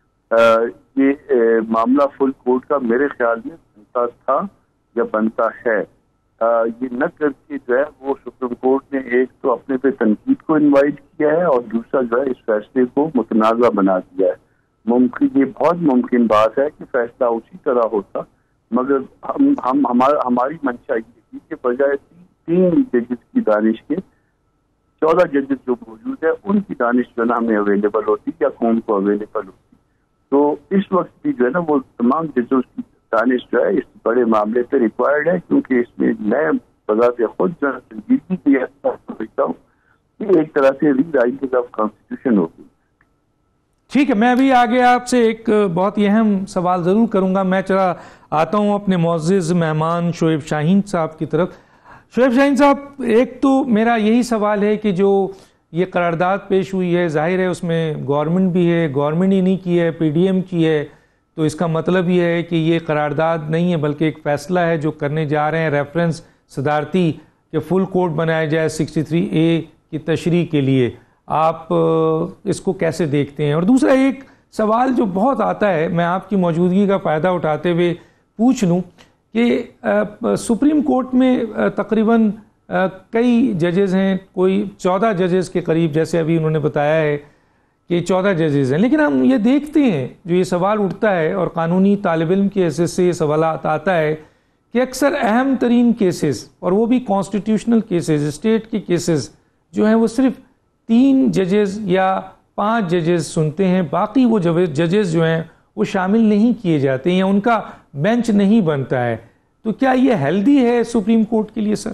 یہ معاملہ فل کورٹ کا میرے خیال میں بنتا تھا یا بنتا ہے. یہ نہ کر کے جو ہے وہ سپریم کورٹ نے ایک تو اپنے پہ تنقید کو انوائٹ کیا ہے اور دوسرا جو ہے اس فیصلے کو متنازع بنا دیا ہے. ممکن یہ بہت ممکن بات ہے کہ فیصلہ اسی طرح ہوتا, مگر ہم ہم ہمارا ہماری منشا یہ تھی کہ بجائے تین ججز کی دانش کے چودہ ججز جو موجود ہے ان کی دانش جو ہے نا ہمیں اویلیبل ہوتی یا قوم کو اویلیبل ہوتی. تو اس وقت بھی جو ہے نا وہ تمام ججوں کی دانش جو ہے اس بڑے معاملے پہ ریکوائرڈ ہے, کیونکہ اس میں میں بذات خود جو ہے سنجیدگی کی سمجھتا ہوں کہ ایک طرح سے ری رائٹنگ آف کانسٹیٹیوشن ہوگی. ٹھیک ہے, میں ابھی آگے آپ سے ایک بہت ہی اہم سوال ضرور کروں گا. میں چلا آتا ہوں اپنے معزز مہمان شعیب شاہین صاحب کی طرف. شعیب شاہین صاحب, ایک تو میرا یہی سوال ہے کہ جو یہ قرارداد پیش ہوئی ہے ظاہر ہے اس میں گورنمنٹ بھی ہے, گورنمنٹ ہی نہیں کی ہے, پی ڈی ایم کی ہے, تو اس کا مطلب یہ ہے کہ یہ قرارداد نہیں ہے بلکہ ایک فیصلہ ہے جو کرنے جا رہے ہیں ریفرنس صدارتی کہ فل کورٹ بنایا جائے سکسٹی تھری اے کی تشریح کے لیے. آپ اس کو کیسے دیکھتے ہیں؟ اور دوسرا ایک سوال جو بہت آتا ہے, میں آپ کی موجودگی کا فائدہ اٹھاتے ہوئے پوچھ لوں کہ سپریم کورٹ میں تقریباً کئی ججز ہیں, کوئی چودہ ججز کے قریب جیسے ابھی انہوں نے بتایا ہے کہ چودہ ججز ہیں, لیکن ہم یہ دیکھتے ہیں جو یہ سوال اٹھتا ہے اور قانونی طالب علم کی حیثیت سے یہ سوالات آتا ہے کہ اکثر اہم ترین کیسز اور وہ بھی کانسٹیٹیوشنل کیسز, اسٹیٹ کے کیسز جو ہیں وہ صرف تین ججز یا پانچ ججز سنتے ہیں, باقی وہ ججز جو ہیں وہ شامل نہیں کیے جاتے ہیں یا ان کا بینچ نہیں بنتا ہے. تو کیا یہ ہیلدی ہے سپریم کورٹ کے لیے سر؟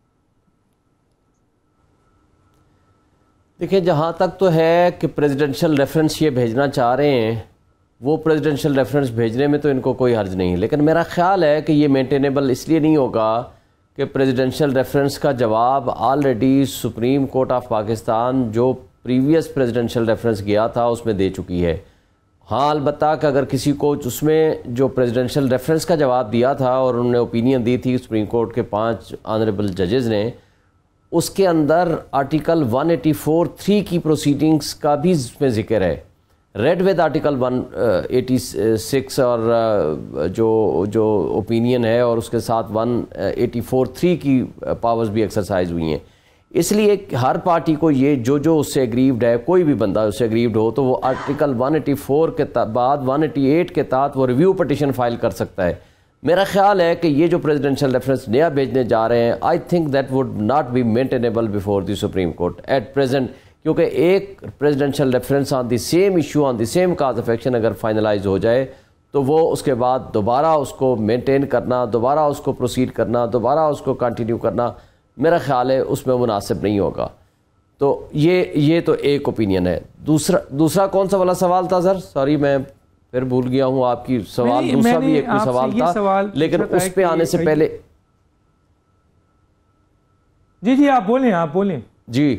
دیکھیں, جہاں تک تو ہے کہ پریزیڈنشل ریفرنس یہ بھیجنا چاہ رہے ہیں, وہ پریزیڈنشل ریفرنس بھیجنے میں تو ان کو کوئی حرج نہیں, لیکن میرا خیال ہے کہ یہ مینٹینیبل اس لیے نہیں ہوگا کہ پریزیڈنشل ریفرنس کا جواب already supreme court of Pakistan جو پریویس پریزیڈنشل ریفرنس گیا تھا اس میں دے چکی ہے, ہاں البتہ کہ اگر کسی کو اس میں جو پریزیڈنشل ریفرنس کا جواب دیا تھا اور انہوں نے اوپینین دی تھی سپریم کورٹ کے پانچ آنریبل ججز نے، اس کے اندر article one eighty four three کی پروسیڈنگز کا بھی اس میں ذکر ہے، read with article one eighty six اور جو جو اوپینین ہے اور اس کے ساتھ ون ایٹی فور تھری کی پاورز بھی ایکسرسائز ہوئی ہیں. اس لیے ہر پارٹی کو یہ جو جو اس سے اگریوڈ ہے، کوئی بھی بندہ اس سے اگریوڈ ہو تو وہ آرٹیکل ون ایٹی فور کے بعد ون ایٹی ایٹ کے تحت وہ ریویو پٹیشن فائل کر سکتا ہے. میرا خیال ہے کہ یہ جو پریزیڈنشل ریفرنس نیا بھیجنے جا رہے ہیں، I think that would not be maintainable before the supreme court at present, کیونکہ ایک presidential reference on the same issue on the same cause of action اگر فائنلائز ہو جائے تو وہ اس کے بعد دوبارہ اس کو مینٹین کرنا، دوبارہ اس کو پروسیڈ کرنا، دوبارہ اس کو کنٹینیو کرنا، میرا خیال ہے اس میں مناسب نہیں ہوگا. تو یہ یہ تو ایک اوپینین ہے. دوسرا دوسرا کون سا والا سوال تھا سر؟ سوری میں پھر بھول گیا ہوں آپ کی سوال. دوسرا بھی ایک کوئی سوال تھا لیکن اس پہ آنے سے پہلے جی جی آپ بولیں آپ بولیں جی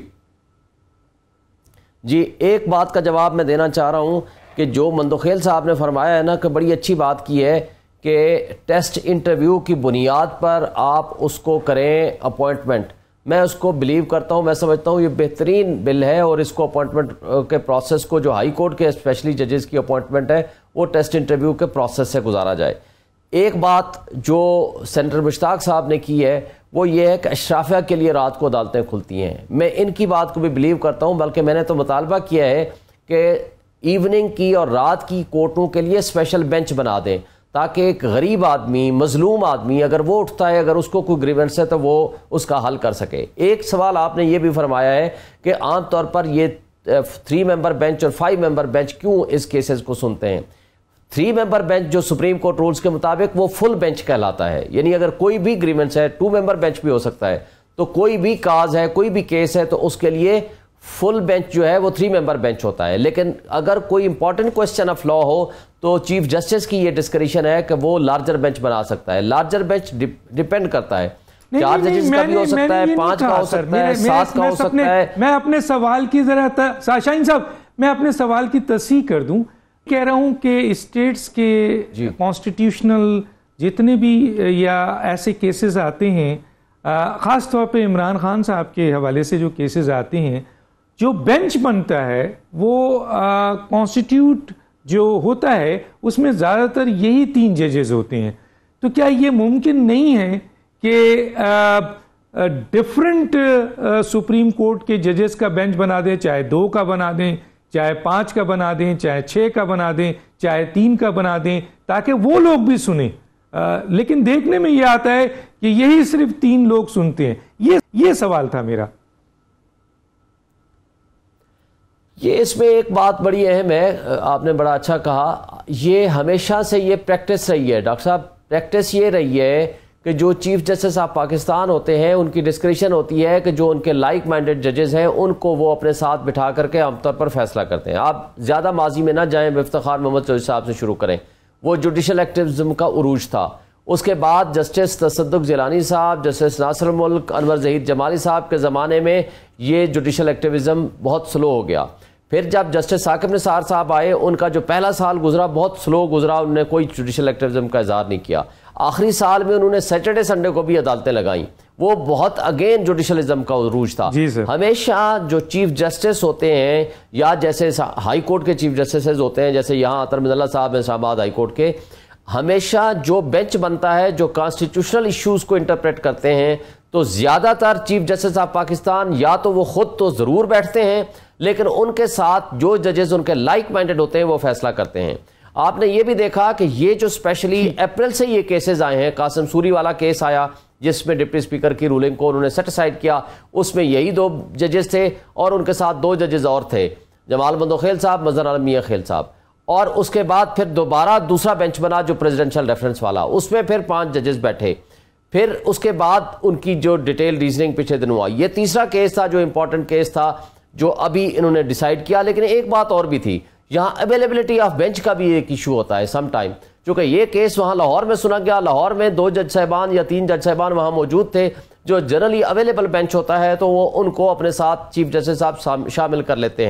جی ایک بات کا جواب میں دینا چاہ رہا ہوں کہ جو مندوخیل صاحب نے فرمایا ہے نا کہ بڑی اچھی بات کی ہے کہ ٹیسٹ انٹرویو کی بنیاد پر آپ اس کو کریں اپوائنٹمنٹ. میں اس کو بلیو کرتا ہوں، میں سمجھتا ہوں یہ بہترین بل ہے اور اس کو اپوائنٹمنٹ کے پروسیس کو جو ہائی کورٹ کے اسپیشلی ججز کی اپوائنٹمنٹ ہے وہ ٹیسٹ انٹرویو کے پروسیس سے گزارا جائے. ایک بات جو سینیٹر مشتاق صاحب نے کی ہے وہ یہ ہے کہ اشرافیہ کے لیے رات کو عدالتیں کھلتی ہیں. میں ان کی بات کو بھی بلیو کرتا ہوں، بلکہ میں نے تو مطالبہ کیا ہے کہ ایوننگ کی اور رات کی کورٹوں کے لیے اسپیشل بینچ بنا دیں تاکہ ایک غریب آدمی، مظلوم آدمی اگر وہ اٹھتا ہے، اگر اس کو کوئی گریونس ہے تو وہ اس کا حل کر سکے. ایک سوال آپ نے یہ بھی فرمایا ہے کہ عام طور پر یہ تھری ممبر بینچ اور فائیو ممبر بینچ کیوں اس کیسز کو سنتے ہیں. تھری ممبر بینچ جو سپریم کورٹ رولز کے مطابق وہ فل بینچ کہلاتا ہے، یعنی اگر کوئی بھی گریونس ہے، ٹو ممبر بینچ بھی ہو سکتا ہے، تو کوئی بھی کاز ہے، کوئی بھی کیس ہے تو اس کے لیے فل بینچ جو ہے وہ تھری ممبر بینچ ہوتا ہے. لیکن اگر کوئی امپورٹنٹ کوسچن آف لا ہو تو چیف جسٹس کی یہ ڈسکریشن ہے کہ وہ لارجر بینچ بنا سکتا ہے. لارجر بینچ ڈیپینڈ کرتا ہے، چار ججز کا بھی ہو سکتا ہے، پانچ کا ہو سکتا ہے، سات کا ہو سکتا ہے. میں اپنے سوال کی ذرا شاہین صاحب میں اپنے سوال کی تصحیح کر دوں. کہہ رہا ہوں کہ اسٹیٹس کے کانسٹیٹیوشنل جتنے بھی یا ایسے کیسز آتے ہیں، خاص طور پہ عمران خان صاحب کے حوالے سے جو کیسز آتے ہیں، جو بینچ بنتا ہے وہ کانسٹیٹیوٹ جو ہوتا ہے اس میں زیادہ تر یہی تین ججز ہوتے ہیں. تو کیا یہ ممکن نہیں ہے کہ ڈفرنٹ سپریم کورٹ کے ججز کا بینچ بنا دیں، چاہے دو کا بنا دیں، چاہے پانچ کا بنا دیں، چاہے چھ کا بنا دیں، چاہے تین کا بنا دیں، تاکہ وہ لوگ بھی سنیں. لیکن دیکھنے میں یہ آتا ہے کہ یہی صرف تین لوگ سنتے ہیں. یہ یہ سوال تھا میرا. یہ اس میں ایک بات بڑی اہم ہے، آپ نے بڑا اچھا کہا. یہ ہمیشہ سے یہ پریکٹس رہی ہے ڈاکٹر صاحب، پریکٹس یہ رہی ہے کہ جو چیف جسٹس آف پاکستان ہوتے ہیں ان کی ڈسکریشن ہوتی ہے کہ جو ان کے لائک مائنڈڈ ججز ہیں ان کو وہ اپنے ساتھ بٹھا کر کے عام طور پر فیصلہ کرتے ہیں. آپ زیادہ ماضی میں نہ جائیں، افتخار محمد چودھری صاحب سے شروع کریں. وہ جوڈیشل ایکٹیوزم کا عروج تھا. اس کے بعد جسٹس تصدق جیلانی صاحب، جسٹس ناصر الملک، انور زہید جمالی صاحب کے زمانے میں یہ جوڈیشل ایکٹیوزم بہت سلو ہو گیا. پھر جب جسٹس ثاقب نثار صاحب آئے، ان کا جو پہلا سال گزرا بہت سلو گزرا، انہوں نے کوئی جوڈیشل ایکٹیوزم کا اظہار نہیں کیا. آخری سال میں انہوں نے سیٹرڈے سنڈے کو بھی عدالتیں لگائیں، وہ بہت اگین جوڈیشلزم کا عروج تھا. جی سر. ہمیشہ جو چیف جسٹس ہوتے ہیں یا جیسے ہائی کورٹ کے چیف جسٹس ہوتے ہیں، جیسے یہاں عطر مزل اللہ صاحب اسلام آباد ہائی کورٹ کے، ہمیشہ جو بینچ بنتا ہے جو کانسٹیٹیوشنل ایشوز کو انٹرپریٹ کرتے ہیں، تو زیادہ تر چیف جسٹس آف پاکستان یا تو وہ خود تو ضرور بیٹھتے ہیں، لیکن ان کے ساتھ جو ججز ان کے لائک مائنڈڈ ہوتے ہیں وہ فیصلہ کرتے ہیں. آپ نے یہ بھی دیکھا کہ یہ جو اسپیشلی اپریل سے یہ کیسز آئے ہیں، قاسم سوری والا کیس آیا جس میں ڈپٹی اسپیکر کی رولنگ کو انہوں نے سیٹ اسائڈ کیا، اس میں یہی دو ججز تھے اور ان کے ساتھ دو ججز اور تھے، جمال مندوخیل صاحب، مظہر عالم میاں خیل صاحب. اور اس کے بعد پھر دوبارہ دوسرا بینچ بنا جو پریزیڈنشل ریفرنس والا، اس میں پھر پانچ ججز بیٹھے. پھر اس کے بعد ان کی جو ڈیٹیل ریزننگ پچھلے دنوں آئی. یہ تیسرا کیس تھا جو امپورٹنٹ کیس تھا جو ابھی انہوں نے ڈیسائیڈ کیا. لیکن ایک بات اور بھی تھی، یہاں اویلیبلٹی آف بینچ کا بھی ایک ایشو ہوتا ہے سم ٹائم. چونکہ یہ کیس وہاں لاہور میں سنا گیا، لاہور میں دو جج صاحبان یا تین جج صاحبان وہاں موجود تھے، جو جنرلی اویلیبل بینچ ہوتا ہے تو وہ ان کو اپنے ساتھ چیف جسٹس صاحب شامل کر لیتے ہیں.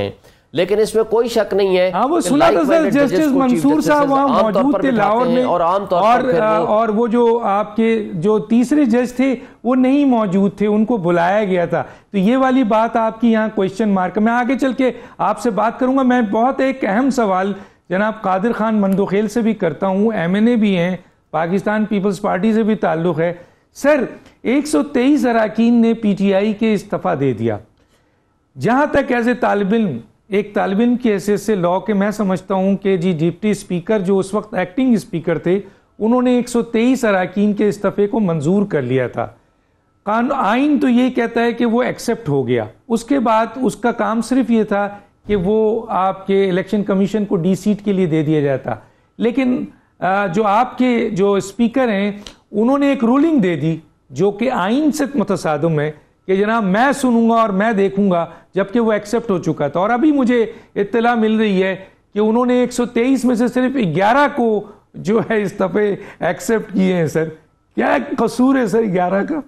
لیکن اس میں کوئی شک نہیں ہے. ہاں وہ سنا تھا سر جسٹس منصور صاحب وہاں موجود تھے لاہور میں, اور عام طور اور پر اور وہ جو آپ کے جو تیسرے جج تھے وہ نہیں موجود تھے, ان کو بلایا گیا تھا. تو یہ والی بات آپ کی یہاں کویشچن مارک. میں آگے چل کے آپ سے بات کروں گا. میں بہت ایک اہم سوال جناب قادر خان مندوخیل سے بھی کرتا ہوں, ایم این اے بھی ہیں, پاکستان پیپلز پارٹی سے بھی تعلق ہے. سر ایک سو تیئیس اراکین نے پی ٹی آئی کے استعفیٰ دے دیا. جہاں تک ایز اے طالب علم, ایک طالب علم کی حیثیت سے لاء کے میں سمجھتا ہوں کہ جی ڈپٹی اسپیکر جو اس وقت ایکٹنگ اسپیکر تھے انہوں نے ایک سو تیئیس اراکین کے استعفے کو منظور کر لیا تھا. قانون آئین تو یہ کہتا ہے کہ وہ ایکسیپٹ ہو گیا. اس کے بعد اس کا کام صرف یہ تھا کہ وہ آپ کے الیکشن کمیشن کو ڈی سیٹ کے لیے دے دیا جاتا. لیکن جو آپ کے جو اسپیکر ہیں انہوں نے ایک رولنگ دے دی جو کہ آئین سے متصادم ہے کہ جناب میں سنوں گا اور میں دیکھوں گا, جبکہ وہ ایکسیپٹ ہو چکا تھا. اور ابھی مجھے اطلاع مل رہی ہے کہ انہوں نے ایک سو تیئیس میں سے صرف گیارہ کو جو ہے استعفے ایکسیپٹ کیے ہیں. سر کیا قصور ہے سر گیارہ کا؟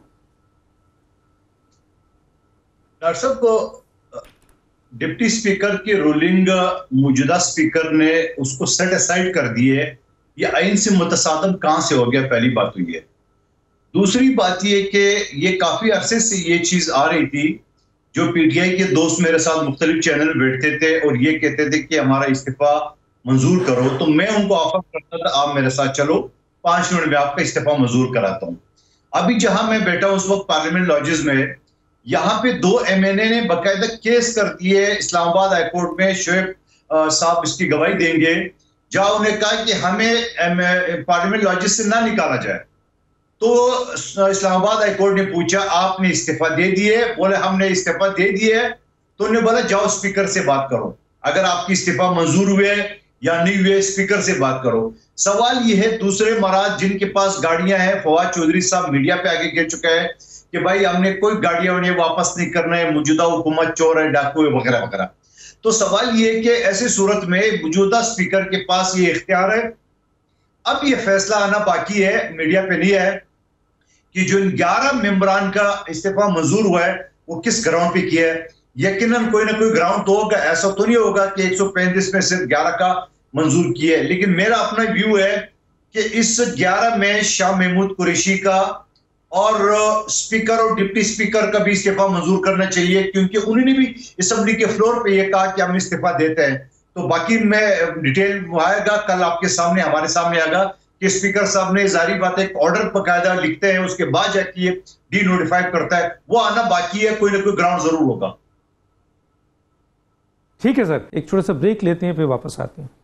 ڈاکٹر صاحب ڈپٹی اسپیکر کی رولنگ موجودہ اسپیکر نے اس کو سیٹ اسائڈ کر دی ہے. یہ آئین سے متصادم کہاں سے ہو گیا؟ پہلی بات تو یہ. دوسری بات یہ کہ یہ کافی عرصے سے یہ چیز آ رہی تھی, جو پی ٹی آئی کے دوست میرے ساتھ مختلف چینل بیٹھتے تھے اور یہ کہتے تھے کہ ہمارا استعفیٰ منظور کرو, تو میں ان کو آفر کرتا تھا آپ میرے ساتھ چلو پانچ منٹ میں آپ کا استعفیٰ منظور کراتا ہوں. ابھی جہاں میں بیٹھا ہوں اس وقت پارلیمنٹ لاجز میں, یہاں پہ دو ایم این اے نے باقاعدہ کیس کر دیے اسلام آباد ہائی کورٹ میں, شعیب صاحب اس کی گواہی دیں گے, جہاں انہوں نے کہا کہ ہمیں پارلیمنٹ لاجز سے نہ نکالا جائے. تو اسلام آباد ہائی کورٹ نے پوچھا آپ نے استعفیٰ دے دیے؟ بولے ہم نے استعفیٰ دے دیے. تو انہوں نے بولا جاؤ اسپیکر سے بات کرو, اگر آپ کی استعفیٰ منظور ہوئے یا نہیں ہوئے اسپیکر سے بات کرو. سوال یہ ہے دوسرے مراد جن کے پاس گاڑیاں ہیں, فواد چودھری صاحب میڈیا پہ آگے گر چکے ہیں کہ بھائی ہم نے کوئی گاڑیاں انہیں واپس نہیں کرنا ہے, موجودہ حکومت چور ہے, ڈاکو ہے وغیرہ وغیرہ. تو سوال یہ ہے کہ ایسی صورت میں موجودہ اسپیکر کے پاس یہ اختیار ہے. اب یہ فیصلہ آنا باقی ہے, میڈیا پہ نہیں ہے کہ جو ان گیارہ ممبران کا استعفیٰ منظور ہوا ہے وہ کس گراؤنڈ پہ کیا ہے. یقیناً کوئی نہ کوئی گراؤنڈ تو ہوگا, ایسا تو نہیں ہوگا کہ ایک سو پینتیس میں صرف گیارہ کا منظور کیا ہے. لیکن میرا اپنا ویو ہے کہ اس گیارہ میں شاہ محمود قریشی کا اور اسپیکر اور ڈپٹی اسپیکر کا بھی استعفیٰ منظور کرنا چاہیے, کیونکہ انہوں نے بھی اسمبلی کے فلور پہ یہ کہا کہ ہم استعفیٰ دیتے ہیں. تو باقی میں ڈیٹیل آئے گا کل آپ کے سامنے, ہمارے سامنے آئے گا کہ اسپیکر صاحب نے ظاہری بات ہے ایک آرڈر باقاعدہ لکھتے ہیں, اس کے بعد جا کے یہ ڈی نوٹیفائی کرتا ہے, وہ آنا باقی ہے. کوئی نہ کوئی گراؤنڈ ضرور ہوگا. ٹھیک ہے سر, ایک چھوٹا سا بریک لیتے ہیں پھر واپس آتے ہیں.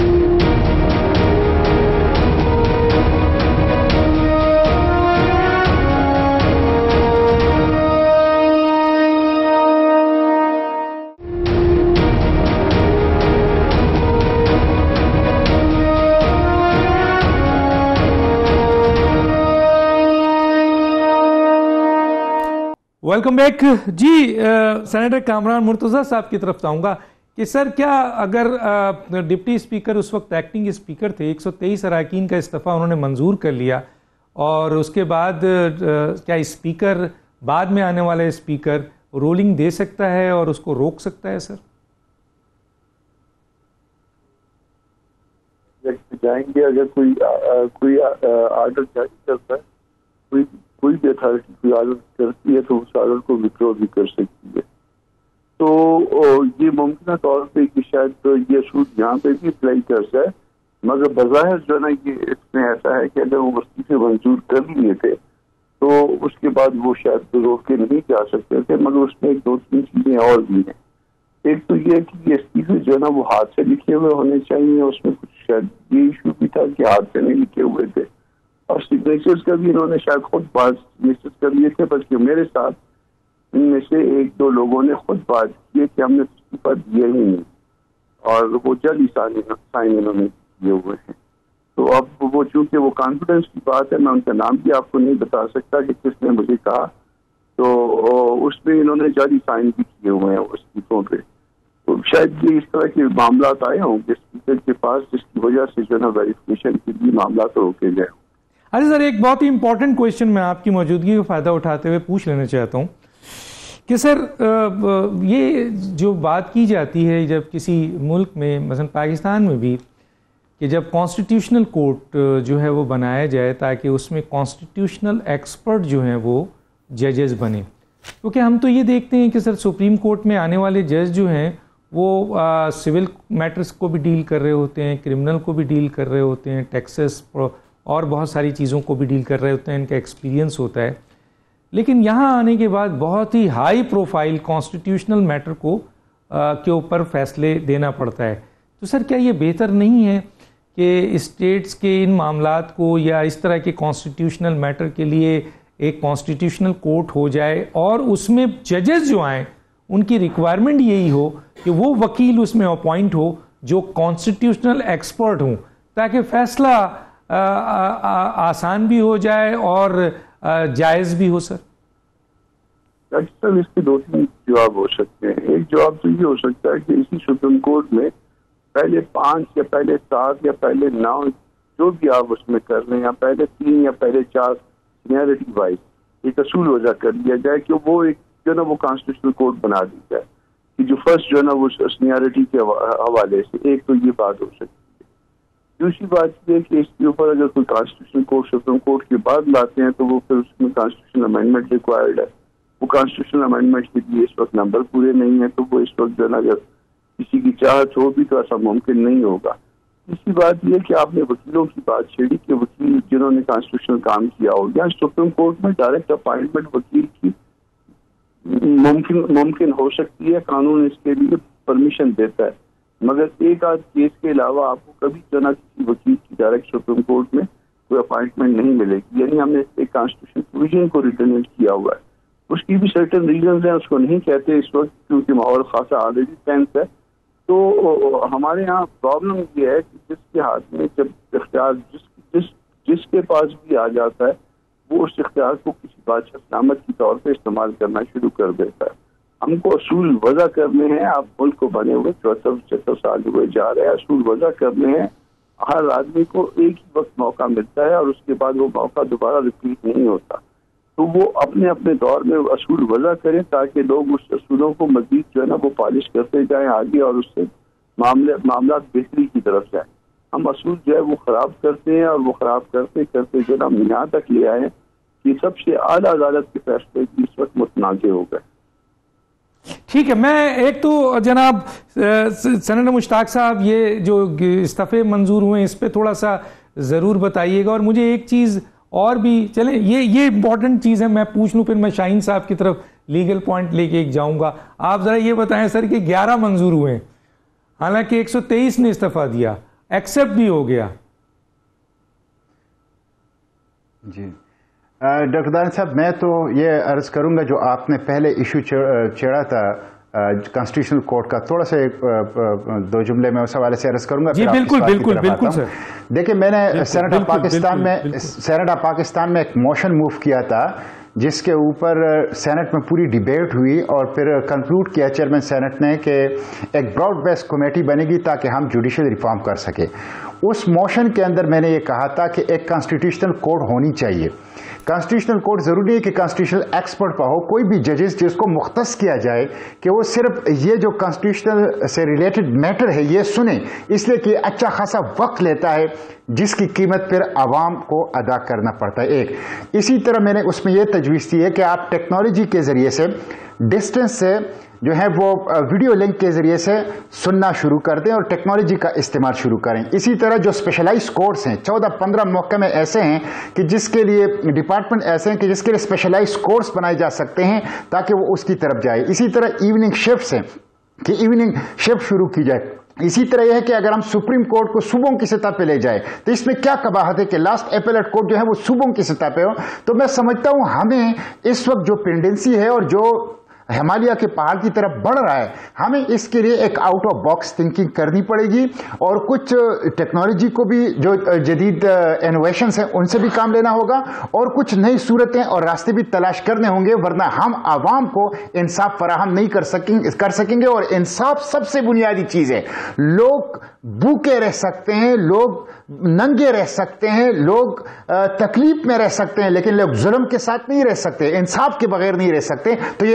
Welcome back. جی سینیٹر کامران مرتضیٰ صاحب کی طرف آؤں گا کہ سر کیا اگر ڈپٹی اسپیکر اس وقت ایکٹنگ اسپیکر تھے, ایک سو تیئیس اراکین کا استعفیٰ انہوں نے منظور کر لیا, اور اس کے بعد کیا اسپیکر بعد میں آنے والا اسپیکر رولنگ دے سکتا ہے اور اس کو روک سکتا ہے؟ سر جائیں گے اگر کوئی کوئی آرڈر جاری کرتا ہے, کوئی کوئی بھی اتھارٹی کوئی آرڈر کرتی ہے تو اس آرڈر کو وتھڈرا بھی کر سکتی ہے. تو یہ ممکنہ طور پہ کہ شاید یہ اصول یہاں پہ بھی اپلائی کر جائے, مگر بظاہر جو ہے نا یہ اس میں ایسا ہے کہ اگر وہ وسطی سے منظور کر لیے تھے تو اس کے بعد وہ شاید روک کے نہیں جا سکتے تھے. مگر اس میں ایک دو تین چیزیں اور بھی ہیں. ایک تو یہ کہ یہ استعفے جو ہے نا وہ ہاتھ سے لکھے ہوئے ہونے چاہیے, اس میں کچھ شاید یہ ایشو بھی تھا کہ ہاتھ سے نہیں لکھے ہوئے تھے, اور سگنیچرز کا بھی انہوں نے شاید خود بات سگنیچر کر لیے تھے, بلکہ میرے ساتھ ان میں سے ایک دو لوگوں نے خود بات کی کہ ہم نے استعفیٰ دیا ہی نہیں, اور وہ جلد ہی سائن انہوں نے کیے ہوئے ہیں. تو اب وہ چونکہ وہ کانفیڈنس کی بات ہے, میں ان کا نام بھی آپ کو نہیں بتا سکتا کہ کس نے مجھے کہا, تو اس میں انہوں نے جلد ہی سائن بھی کیے ہوئے ہیں استعفوں پہ. تو شاید یہ اس طرح کے معاملات آئے ہوں کہ اسپیکر کے پاس, جس کی وجہ سے جو ہے نا ویریفیکیشن کے لیے معاملات روکے گئے. اچھا سر, ایک بہت ہی امپورٹنٹ کویشچن میں آپ کی موجودگی کا فائدہ اٹھاتے ہوئے پوچھ لینا چاہتا ہوں کہ سر یہ جو بات کی جاتی ہے جب کسی ملک میں مثلا پاکستان میں بھی کہ جب کانسٹیٹیوشنل کورٹ جو ہے وہ بنایا جائے تاکہ اس میں کانسٹیٹیوشنل ایکسپرٹ جو ہیں وہ ججز بنے، کیونکہ ہم تو یہ دیکھتے ہیں کہ سر سپریم کورٹ میں آنے والے جج جو ہیں وہ سول میٹرز کو بھی ڈیل کر رہے ہوتے ہیں، کرمنل کو بھی ڈیل کر رہے ہوتے ہیں، ٹیکسز اور بہت ساری چیزوں کو بھی ڈیل کر رہے ہوتے ہیں، ان کا ایکسپیرینس ہوتا ہے. لیکن یہاں آنے کے بعد بہت ہی ہائی پروفائل کانسٹیٹیوشنل میٹر کو کے اوپر فیصلے دینا پڑتا ہے. تو سر کیا یہ بہتر نہیں ہے کہ اسٹیٹس کے ان معاملات کو یا اس طرح کے کانسٹیٹیوشنل میٹر کے لیے ایک کانسٹیٹیوشنل کورٹ ہو جائے اور اس میں ججز جو آئیں ان کی ریکوائرمنٹ یہی ہو کہ وہ وکیل اس میں اپوائنٹ ہو جو کانسٹیٹیوشنل ایکسپرٹ ہوں تاکہ فیصلہ آسان بھی ہو جائے اور جائز بھی ہو؟ سر سر اس کے دو تین جواب ہو سکتے ہیں. ایک جواب تو یہ ہو سکتا ہے کہ اسی سپریم کورٹ میں پہلے پانچ یا پہلے سات یا پہلے نو جو بھی آپ اس میں کر لیں یا پہلے تین یا پہلے چار سینیرٹی وائز ایک اصول وضع کر دیا جائے کہ وہ ایک جو نا وہ کانسٹیٹیوشنل کورٹ بنا دی جائے کہ جو فرسٹ جو ہے نا وہ سینیرٹی کے حوالے سے. ایک تو یہ بات ہو سکتی ہے. دوسری بات یہ ہے کہ اس کے اوپر اگر کوئی کانسٹیٹیوشنل کورٹ سپریم کورٹ کے بعد لاتے ہیں تو وہ پھر اس میں کانسٹیٹیوشنل امینڈمنٹ ریکوائرڈ ہے. وہ کانسٹیٹیوشنل امینڈمنٹ کے لیے اس وقت نمبر پورے نہیں ہیں تو وہ اس وقت جو ہے نا اگر کسی کی چاہت ہو بھی تو ایسا ممکن نہیں ہوگا. تیسری بات یہ کہ آپ نے وکیلوں کی بات چھیڑی کہ وکیل جنہوں نے کانسٹیٹیوشنل کام کیا ہو یا سپریم کورٹ میں ڈائریکٹ اپائنٹمنٹ وکیل کی ممکن ممکن ہو سکتی ہے. قانون اس کے لیے پرمیشن دیتا ہے مگر ایک آدھ کیس کے علاوہ آپ کو کبھی جو نا کسی وکیل کی ڈائریکٹ سپریم کورٹ میں کوئی اپائنٹمنٹ نہیں ملے گی. یعنی ہم نے ایک کانسٹیٹیوشن پروویژن کو ریٹرن کیا ہوا ہے. اس کی بھی سرٹن ریزنز ہیں, اس کو نہیں کہتے اس وقت کیونکہ ماحول خاصا آلریڈی ٹینس ہے. تو ہمارے یہاں پرابلم یہ ہے کہ جس کے ہاتھ میں جب اختیار جس جس جس کے پاس بھی آ جاتا ہے وہ اس اختیار کو کسی بادشاہ سلامت کے طور پہ استعمال کرنا شروع کر دیتا ہے. ہم کو اصول وضع کرنے ہیں. آپ ملک کو بنے ہوئے چوہتر پچہتر سال ہوئے جا رہے ہیں. اصول وضع کرنے ہیں. ہر آدمی کو ایک ہی وقت موقع ملتا ہے اور اس کے بعد وہ موقع دوبارہ ریپیٹ نہیں ہوتا. تو وہ اپنے اپنے دور میں اصول وضع کریں تاکہ لوگ اس اصولوں کو مزید جو ہے نا وہ پالش کرتے جائیں آگے اور اس سے معاملے معاملات بہتری کی طرف جائیں. ہم اصول جو ہے وہ خراب کرتے ہیں اور وہ خراب کرتے کرتے جو ہے نا یہاں تک لے آئے کہ سب سے اعلیٰ عدالت کے فیصلے اس وقت متنازع ہو گئے. ٹھیک ہے, میں ایک تو جناب سینیٹر مشتاق صاحب یہ جو استعفے منظور ہوئے اس پہ تھوڑا سا ضرور بتائیے گا. اور مجھے ایک چیز اور بھی چلیں یہ یہ امپورٹنٹ چیز ہے میں پوچھ لوں, پھر میں شاہین صاحب کی طرف لیگل پوائنٹ لے کے ایک جاؤں گا. آپ ذرا یہ بتائیں سر کہ گیارہ منظور ہوئے حالانکہ ایک سو تیئیس نے استعفیٰ دیا, ایکسپٹ بھی ہو گیا. جی ڈاکٹر دانش صاحب, میں تو یہ عرض کروں گا جو آپ نے پہلے ایشو چھیڑا تھا کانسٹیٹیوشنل کورٹ کا, تھوڑا سا دو جملے میں اس حوالے سے عرض کروں گا. جی بالکل بالکل بالکل سر. دیکھیں میں نے سینیٹ آف پاکستان میں سینیٹ آف پاکستان میں ایک موشن موو کیا تھا جس کے اوپر سینٹ میں پوری ڈیبیٹ ہوئی اور پھر کنکلوڈ کیا چیئرمین سینٹ نے کہ ایک براڈ بیس کمیٹی بنے گی تاکہ ہم جوڈیشل ریفارم کر سکیں. اس موشن کے اندر میں نے یہ کہا تھا کہ ایک کانسٹیٹیوشنل کوڈ ہونی چاہیے. کانسٹیٹیوشنل کوڈ ضروری ہے کہ کانسٹیٹیوشنل ایکسپرٹ پہ ہو, کوئی بھی ججز جس کو مختص کیا جائے کہ وہ صرف یہ جو کانسٹیٹیوشنل سے ریلیٹڈ میٹر ہے یہ سنیں, اس لیے کہ اچھا خاصا وقت لیتا ہے جس کی قیمت پھر عوام کو ادا کرنا پڑتا ہے. ایک اسی طرح میں نے اس میں یہ تجویز دی ہے کہ آپ ٹیکنالوجی کے ذریعے سے ڈسٹینس سے جو ہے وہ ویڈیو لنک کے ذریعے سے سننا شروع کر دیں اور ٹیکنالوجی کا استعمال شروع کریں. اسی طرح جو اسپیشلائز کورس ہیں, چودہ پندرہ محکمے ایسے ہیں کہ جس کے لیے ڈپارٹمنٹ ایسے ہیں کہ جس کے لیے اسپیشلائز کورس بنائے جا سکتے ہیں تاکہ وہ اس کی طرف جائے. اسی طرح ایوننگ شفٹس ہیں کہ ایوننگ شفٹ شروع کی جائے. اسی طرح یہ ہے کہ اگر ہم سپریم کورٹ کو صوبوں کی سطح پہ لے جائیں تو اس میں کیا قباحت ہے کہ لاسٹ اپیلیٹ کورٹ جو ہے وہ صوبوں کی سطح پہ ہو. تو میں سمجھتا ہوں ہمیں اس وقت جو پینڈنسی ہے اور جو ہمالیہ کے پہاڑ کی طرف بڑھ رہا ہے, ہمیں اس کے لیے ایک آؤٹ آف باکس تھنکنگ کرنی پڑے گی اور کچھ ٹیکنالوجی کو بھی جو جدید انوویشنز ہیں ان سے بھی کام لینا ہوگا اور کچھ نئی صورتیں اور راستے بھی تلاش کرنے ہوں گے, ورنہ ہم عوام کو انصاف فراہم نہیں کر سکیں کر سکیں گے. اور انصاف سب سے بنیادی چیز ہے. لوگ بھوکے رہ سکتے ہیں, لوگ ننگے رہ سکتے ہیں, لوگ تکلیف میں رہ سکتے ہیں, لیکن لوگ ظلم کے ساتھ نہیں رہ سکتے, انصاف کے بغیر نہیں رہ سکتے. تو یہ ایک تو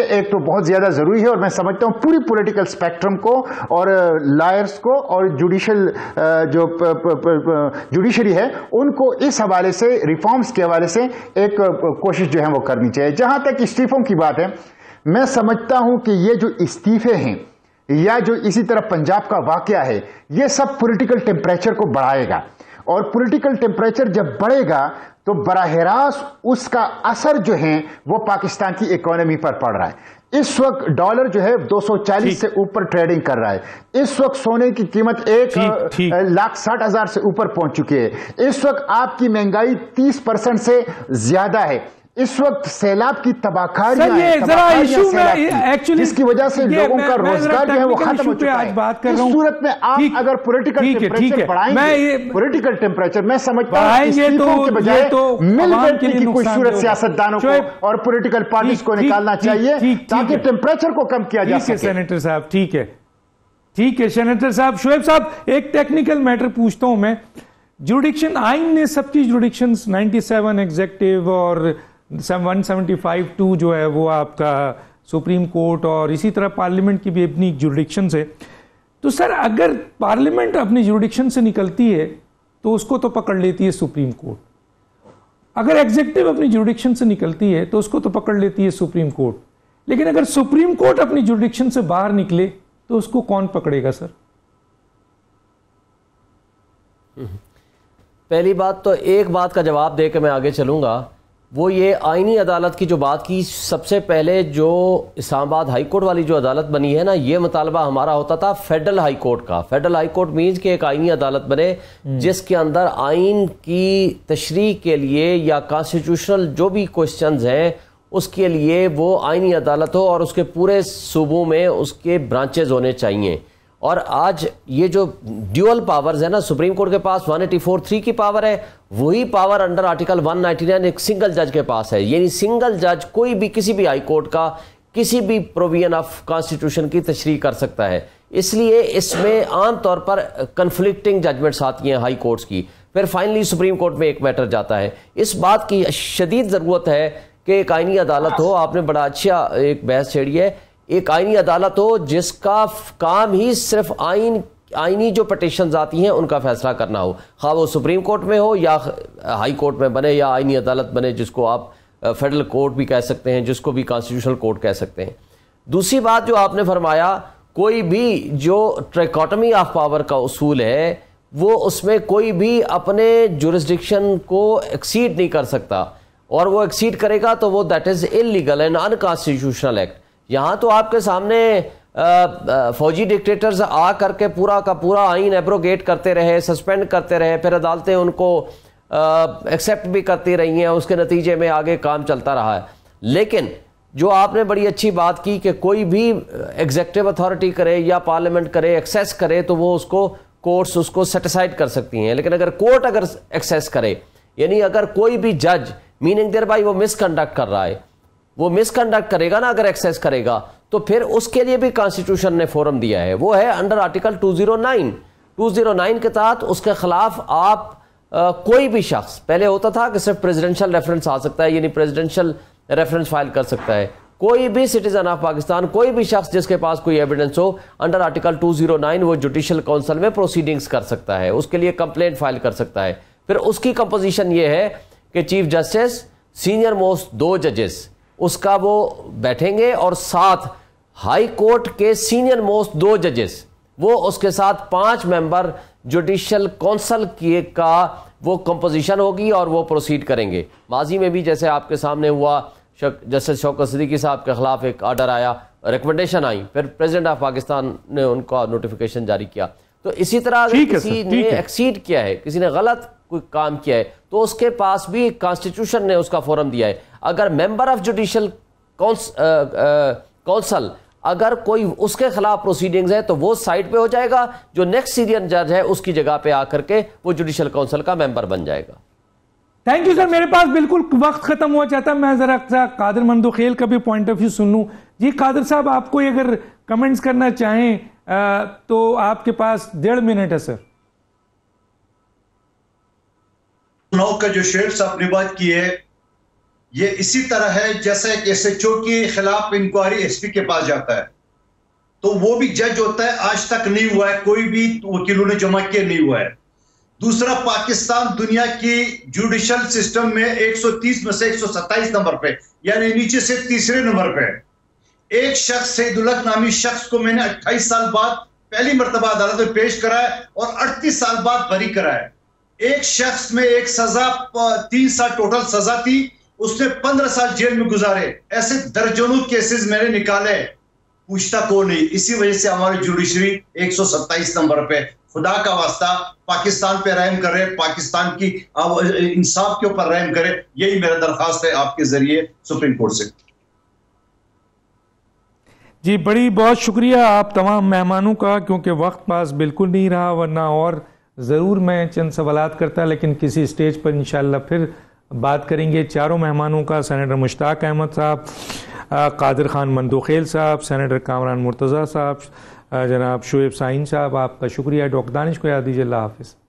بہت زیادہ ضروری ہے، اور میں سمجھتا ہوں پوری پولیٹیکل سپیکٹرم کو اور لائرز کو اور جوڈیشل جو جوڈیشری ہے ان کو اس حوالے سے ریفارمز کے حوالے سے ایک کوشش جو ہے وہ کرنی چاہیے۔ جہاں تک استعفوں کی بات ہے، میں سمجھتا ہوں کہ یہ جو استعفے ہیں یا جو اسی طرح پنجاب کا واقعہ ہے، یہ سب پولیٹیکل ٹیمپریچر کو بڑھائے گا، اور پولیٹیکل ٹیمپریچر جب بڑھے گا تو براہ راست اس کا اثر جو ہے وہ پاکستان کی اکانومی پر پڑ رہا ہے۔ اس وقت ڈالر جو ہے دو سو چالیس سے اوپر ٹریڈنگ کر رہا ہے، اس وقت سونے کی قیمت ایک لاکھ ساٹھ ہزار سے اوپر پہنچ چکی ہے، اس وقت آپ کی مہنگائی تیس پرسنٹ سے زیادہ ہے، اس وقت سیلاب کی تباہ کاریاں ہیں جس کی وجہ سے لوگوں کا روزگار جو ہے وہ ختم ہو چکا ہے۔ اس صورت میں آپ اگر پولیٹیکل ٹیمپریچر بڑھائیں گے، پولیٹیکل ٹیمپریچر میں سمجھتا ہوں استعفوں کے بجائے مل بیٹھنے کی کوئی صورت سیاستدانوں کو اور پولیٹیکل پارٹیز کو نکالنا چاہیے تاکہ ٹیمپریچر کو کم کیا جا سکے۔ سینیٹر صاحب ٹھیک ہے ٹھیک ہے سینیٹر صاحب شعیب صاحب ایک ٹیکنیکل میٹر پوچھتا ہوں میں، جوڈکشن آئین نے سب کی جوڈکشنز نائنٹی سیون ایگزیکٹو اور ون سیونٹی فائیو ٹو جو ہے وہ آپ کا سپریم کورٹ اور اسی طرح پارلیمنٹ کی بھی اپنی جوڈکشنز ہے، تو سر اگر پارلیمنٹ اپنی جوڈکشن سے نکلتی ہے تو اس کو تو پکڑ لیتی ہے سپریم کورٹ، اگر ایگزیکٹو اپنی جوڈکشن سے نکلتی ہے تو اس کو تو پکڑ لیتی ہے سپریم کورٹ، لیکن اگر سپریم کورٹ اپنی جوڈکشن سے باہر نکلے تو اس کو کون پکڑے گا سر؟ پہلی بات تو ایک بات کا جواب دے کے میں آگے چلوں گا، وہ یہ آئینی عدالت کی جو بات کی، سب سے پہلے جو اسلام آباد ہائی کورٹ والی جو عدالت بنی ہے نا، یہ مطالبہ ہمارا ہوتا تھا فیڈرل ہائی کورٹ کا۔ فیڈرل ہائی کورٹ مینز کہ ایک آئینی عدالت بنے جس کے اندر آئین کی تشریح کے لیے یا کانسٹیٹیوشنل جو بھی کوشچنز ہیں اس کے لیے وہ آئینی عدالت ہو، اور اس کے پورے صوبوں میں اس کے برانچز ہونے چاہیے۔ اور آج یہ جو ڈیول پاورز ہے نا، سپریم کورٹ کے پاس ون ایٹی فور تھری کی پاور ہے، وہی power under article one ninety nine ایک سنگل جج کے پاس ہے، یعنی سنگل جج کوئی بھی کسی بھی ہائی کورٹ کا کسی بھی پروویژن آف کانسٹیٹیوشن کی تشریح کر سکتا ہے۔ اس لیے اس میں عام طور پر کنفلکٹنگ ججمنٹس آتی ہیں ہائی کورٹس کی، پھر فائنلی سپریم کورٹ میں ایک میٹر جاتا ہے۔ اس بات کی شدید ضرورت ہے کہ ایک آئینی عدالت ہو، آپ نے بڑا اچھا ایک بحث چھیڑی ہے، ایک آئینی عدالت ہو جس کا کام ہی صرف آئین آئینی جو پٹیشنز آتی ہیں ان کا فیصلہ کرنا ہو، خواہ وہ سپریم کورٹ میں ہو یا ہائی کورٹ میں بنے یا آئینی عدالت بنے، جس کو آپ فیڈرل کورٹ بھی کہہ سکتے ہیں، جس کو بھی کانسٹیٹیوشنل کورٹ کہہ سکتے ہیں۔ دوسری بات جو آپ نے فرمایا، کوئی بھی جو ٹریکاٹمی آف پاور کا اصول ہے وہ اس میں کوئی بھی اپنے جورسڈکشن کو ایکسیڈ نہیں کر سکتا، اور وہ ایکسیڈ کرے گا تو وہ that is illegal and unconstitutional act. یہاں تو آپ کے سامنے فوجی ڈکٹیٹرز آ کر کے پورا کا پورا آئین ایبروگیٹ کرتے رہے، سسپینڈ کرتے رہے، پھر عدالتیں ان کو ایکسیپٹ بھی کرتی رہی ہیں، اس کے نتیجے میں آگے کام چلتا رہا ہے۔ لیکن جو آپ نے بڑی اچھی بات کی کہ کوئی بھی ایگزیکٹو اتھارٹی کرے یا پارلیمنٹ کرے، ایکسیس کرے، تو وہ اس کو کورٹس اس کو سیٹیسائڈ کر سکتی ہیں، لیکن اگر کورٹ اگر ایکسیس کرے، یعنی اگر کوئی بھی جج میننگ دیر بائی وہ مس کنڈکٹ کر رہا ہے، وہ مس کنڈکٹ کرے گا نا، اگر ایکسیس کرے گا تو پھر اس کے لیے بھی کانسٹیٹیوشن نے فورم دیا ہے، وہ ہے under article two zero nine two zero nine کے تحت اس کے خلاف آپ آ, کوئی بھی شخص، پہلے ہوتا تھا کہ صرف پریزیڈنشل ریفرنس آ سکتا ہے، یعنی پریزیڈنشل ریفرنس فائل کر سکتا ہے، کوئی بھی سٹیزن آف پاکستان، کوئی بھی شخص جس کے پاس کوئی ایویڈنس ہو، under article two zero nine وہ جوڈیشل کونسل میں پروسیڈنگز کر سکتا ہے، اس کے لیے کمپلینٹ فائل کر سکتا ہے۔ پھر اس کی کمپوزیشن یہ ہے کہ چیف جسٹس، سینئر موسٹ دو ججز اس کا وہ بیٹھیں گے، اور ساتھ ہائی کورٹ کے سینئر موسٹ دو ججز، وہ اس کے ساتھ پانچ ممبر جوڈیشل کونسل کی کا وہ کمپوزیشن ہوگی، اور وہ پروسیڈ کریں گے۔ ماضی میں بھی جیسے آپ کے سامنے ہوا، جسٹس شوکت صدیقی صاحب کے خلاف ایک آرڈر آیا، ریکمنڈیشن آئی، پھر پریزیڈنٹ آف پاکستان نے ان کا نوٹیفیکیشن جاری کیا۔ تو اسی طرح اگر کسی نے ایکسیڈ کیا ہے، کسی نے غلط کوئی کام کیا ہے، تو اس کے پاس بھی کانسٹیٹیوشن نے اس کا فورم دیا ہے۔ اگر ممبر آف جوڈیشل کونسل اگر کوئی اس کے خلاف پروسیڈنگز ہے تو وہ سائڈ پہ ہو جائے گا، جو نیکسٹ سینئر جج ہے اس کی جگہ پہ آ کر کے وہ جوڈیشل کونسل کا ممبر بن جائے گا۔ تھینک یو سر، میرے پاس بالکل وقت ختم ہوا چاہتا ہے، میں ذرا قادر مندوخیل کا بھی پوائنٹ آف ویو سن لوں۔ جی قادر صاحب، آپ کو اگر کمنٹس کرنا چاہیں تو آپ کے پاس ڈیڑھ منٹ ہے سر۔ نو کا جو شیخ صاحب نے بات کی ہے، یہ اسی طرح ہے جیسا ایک ایس ایچ او کے خلاف انکوائری ایس پی کے پاس جاتا ہے تو وہ بھی جج ہوتا ہے, آج تک نہیں ہوا ہے, کوئی بھی وکیلوں نے جمع کیا نہیں ہوا ہے. دوسرا, پاکستان دنیا کی جوڈیشل سسٹم میں ایک سو تیس میں سے ایک سو ستائیس نمبر پہ, یعنی نیچے سے تیسرے نمبر پہ. ایک شخص سعید الحق نامی شخص کو میں نے اٹھائیس سال بعد پہلی مرتبہ عدالت میں پیش کرا ہے اور اڑتیس سال بعد بری کرا ہے. ایک شخص میں ایک سزا, تین سال ٹوٹل سزا تھی, اس نے پندرہ سال جیل میں گزارے. ایسے درجنوں کیسز میں نے نکالے, پوچھتا کو نہیں. اسی وجہ سے ہماری جوڈیشری ایک سو ستائیس نمبر پہ. خدا کا واسطہ پاکستان پہ رحم کرے, پاکستان کی انصاف کے اوپر رحم کرے, یہی میرا درخواست ہے آپ کے ذریعے سپریم کورٹ سے. جی بڑی بہت شکریہ آپ تمام مہمانوں کا, کیونکہ وقت پاس بالکل نہیں رہا, ورنہ اور ضرور میں چند سوالات کرتا, لیکن کسی اسٹیج پر انشاءاللہ پھر بات کریں گے. چاروں مہمانوں کا, سینیٹر مشتاق احمد صاحب, قادر خان مندوخیل صاحب, سینیٹر کامران مرتضیٰ صاحب, جناب شعیب سائن صاحب, آپ کا شکریہ. ڈاکٹر دانش کو یاد دیجیے. اللہ حافظ.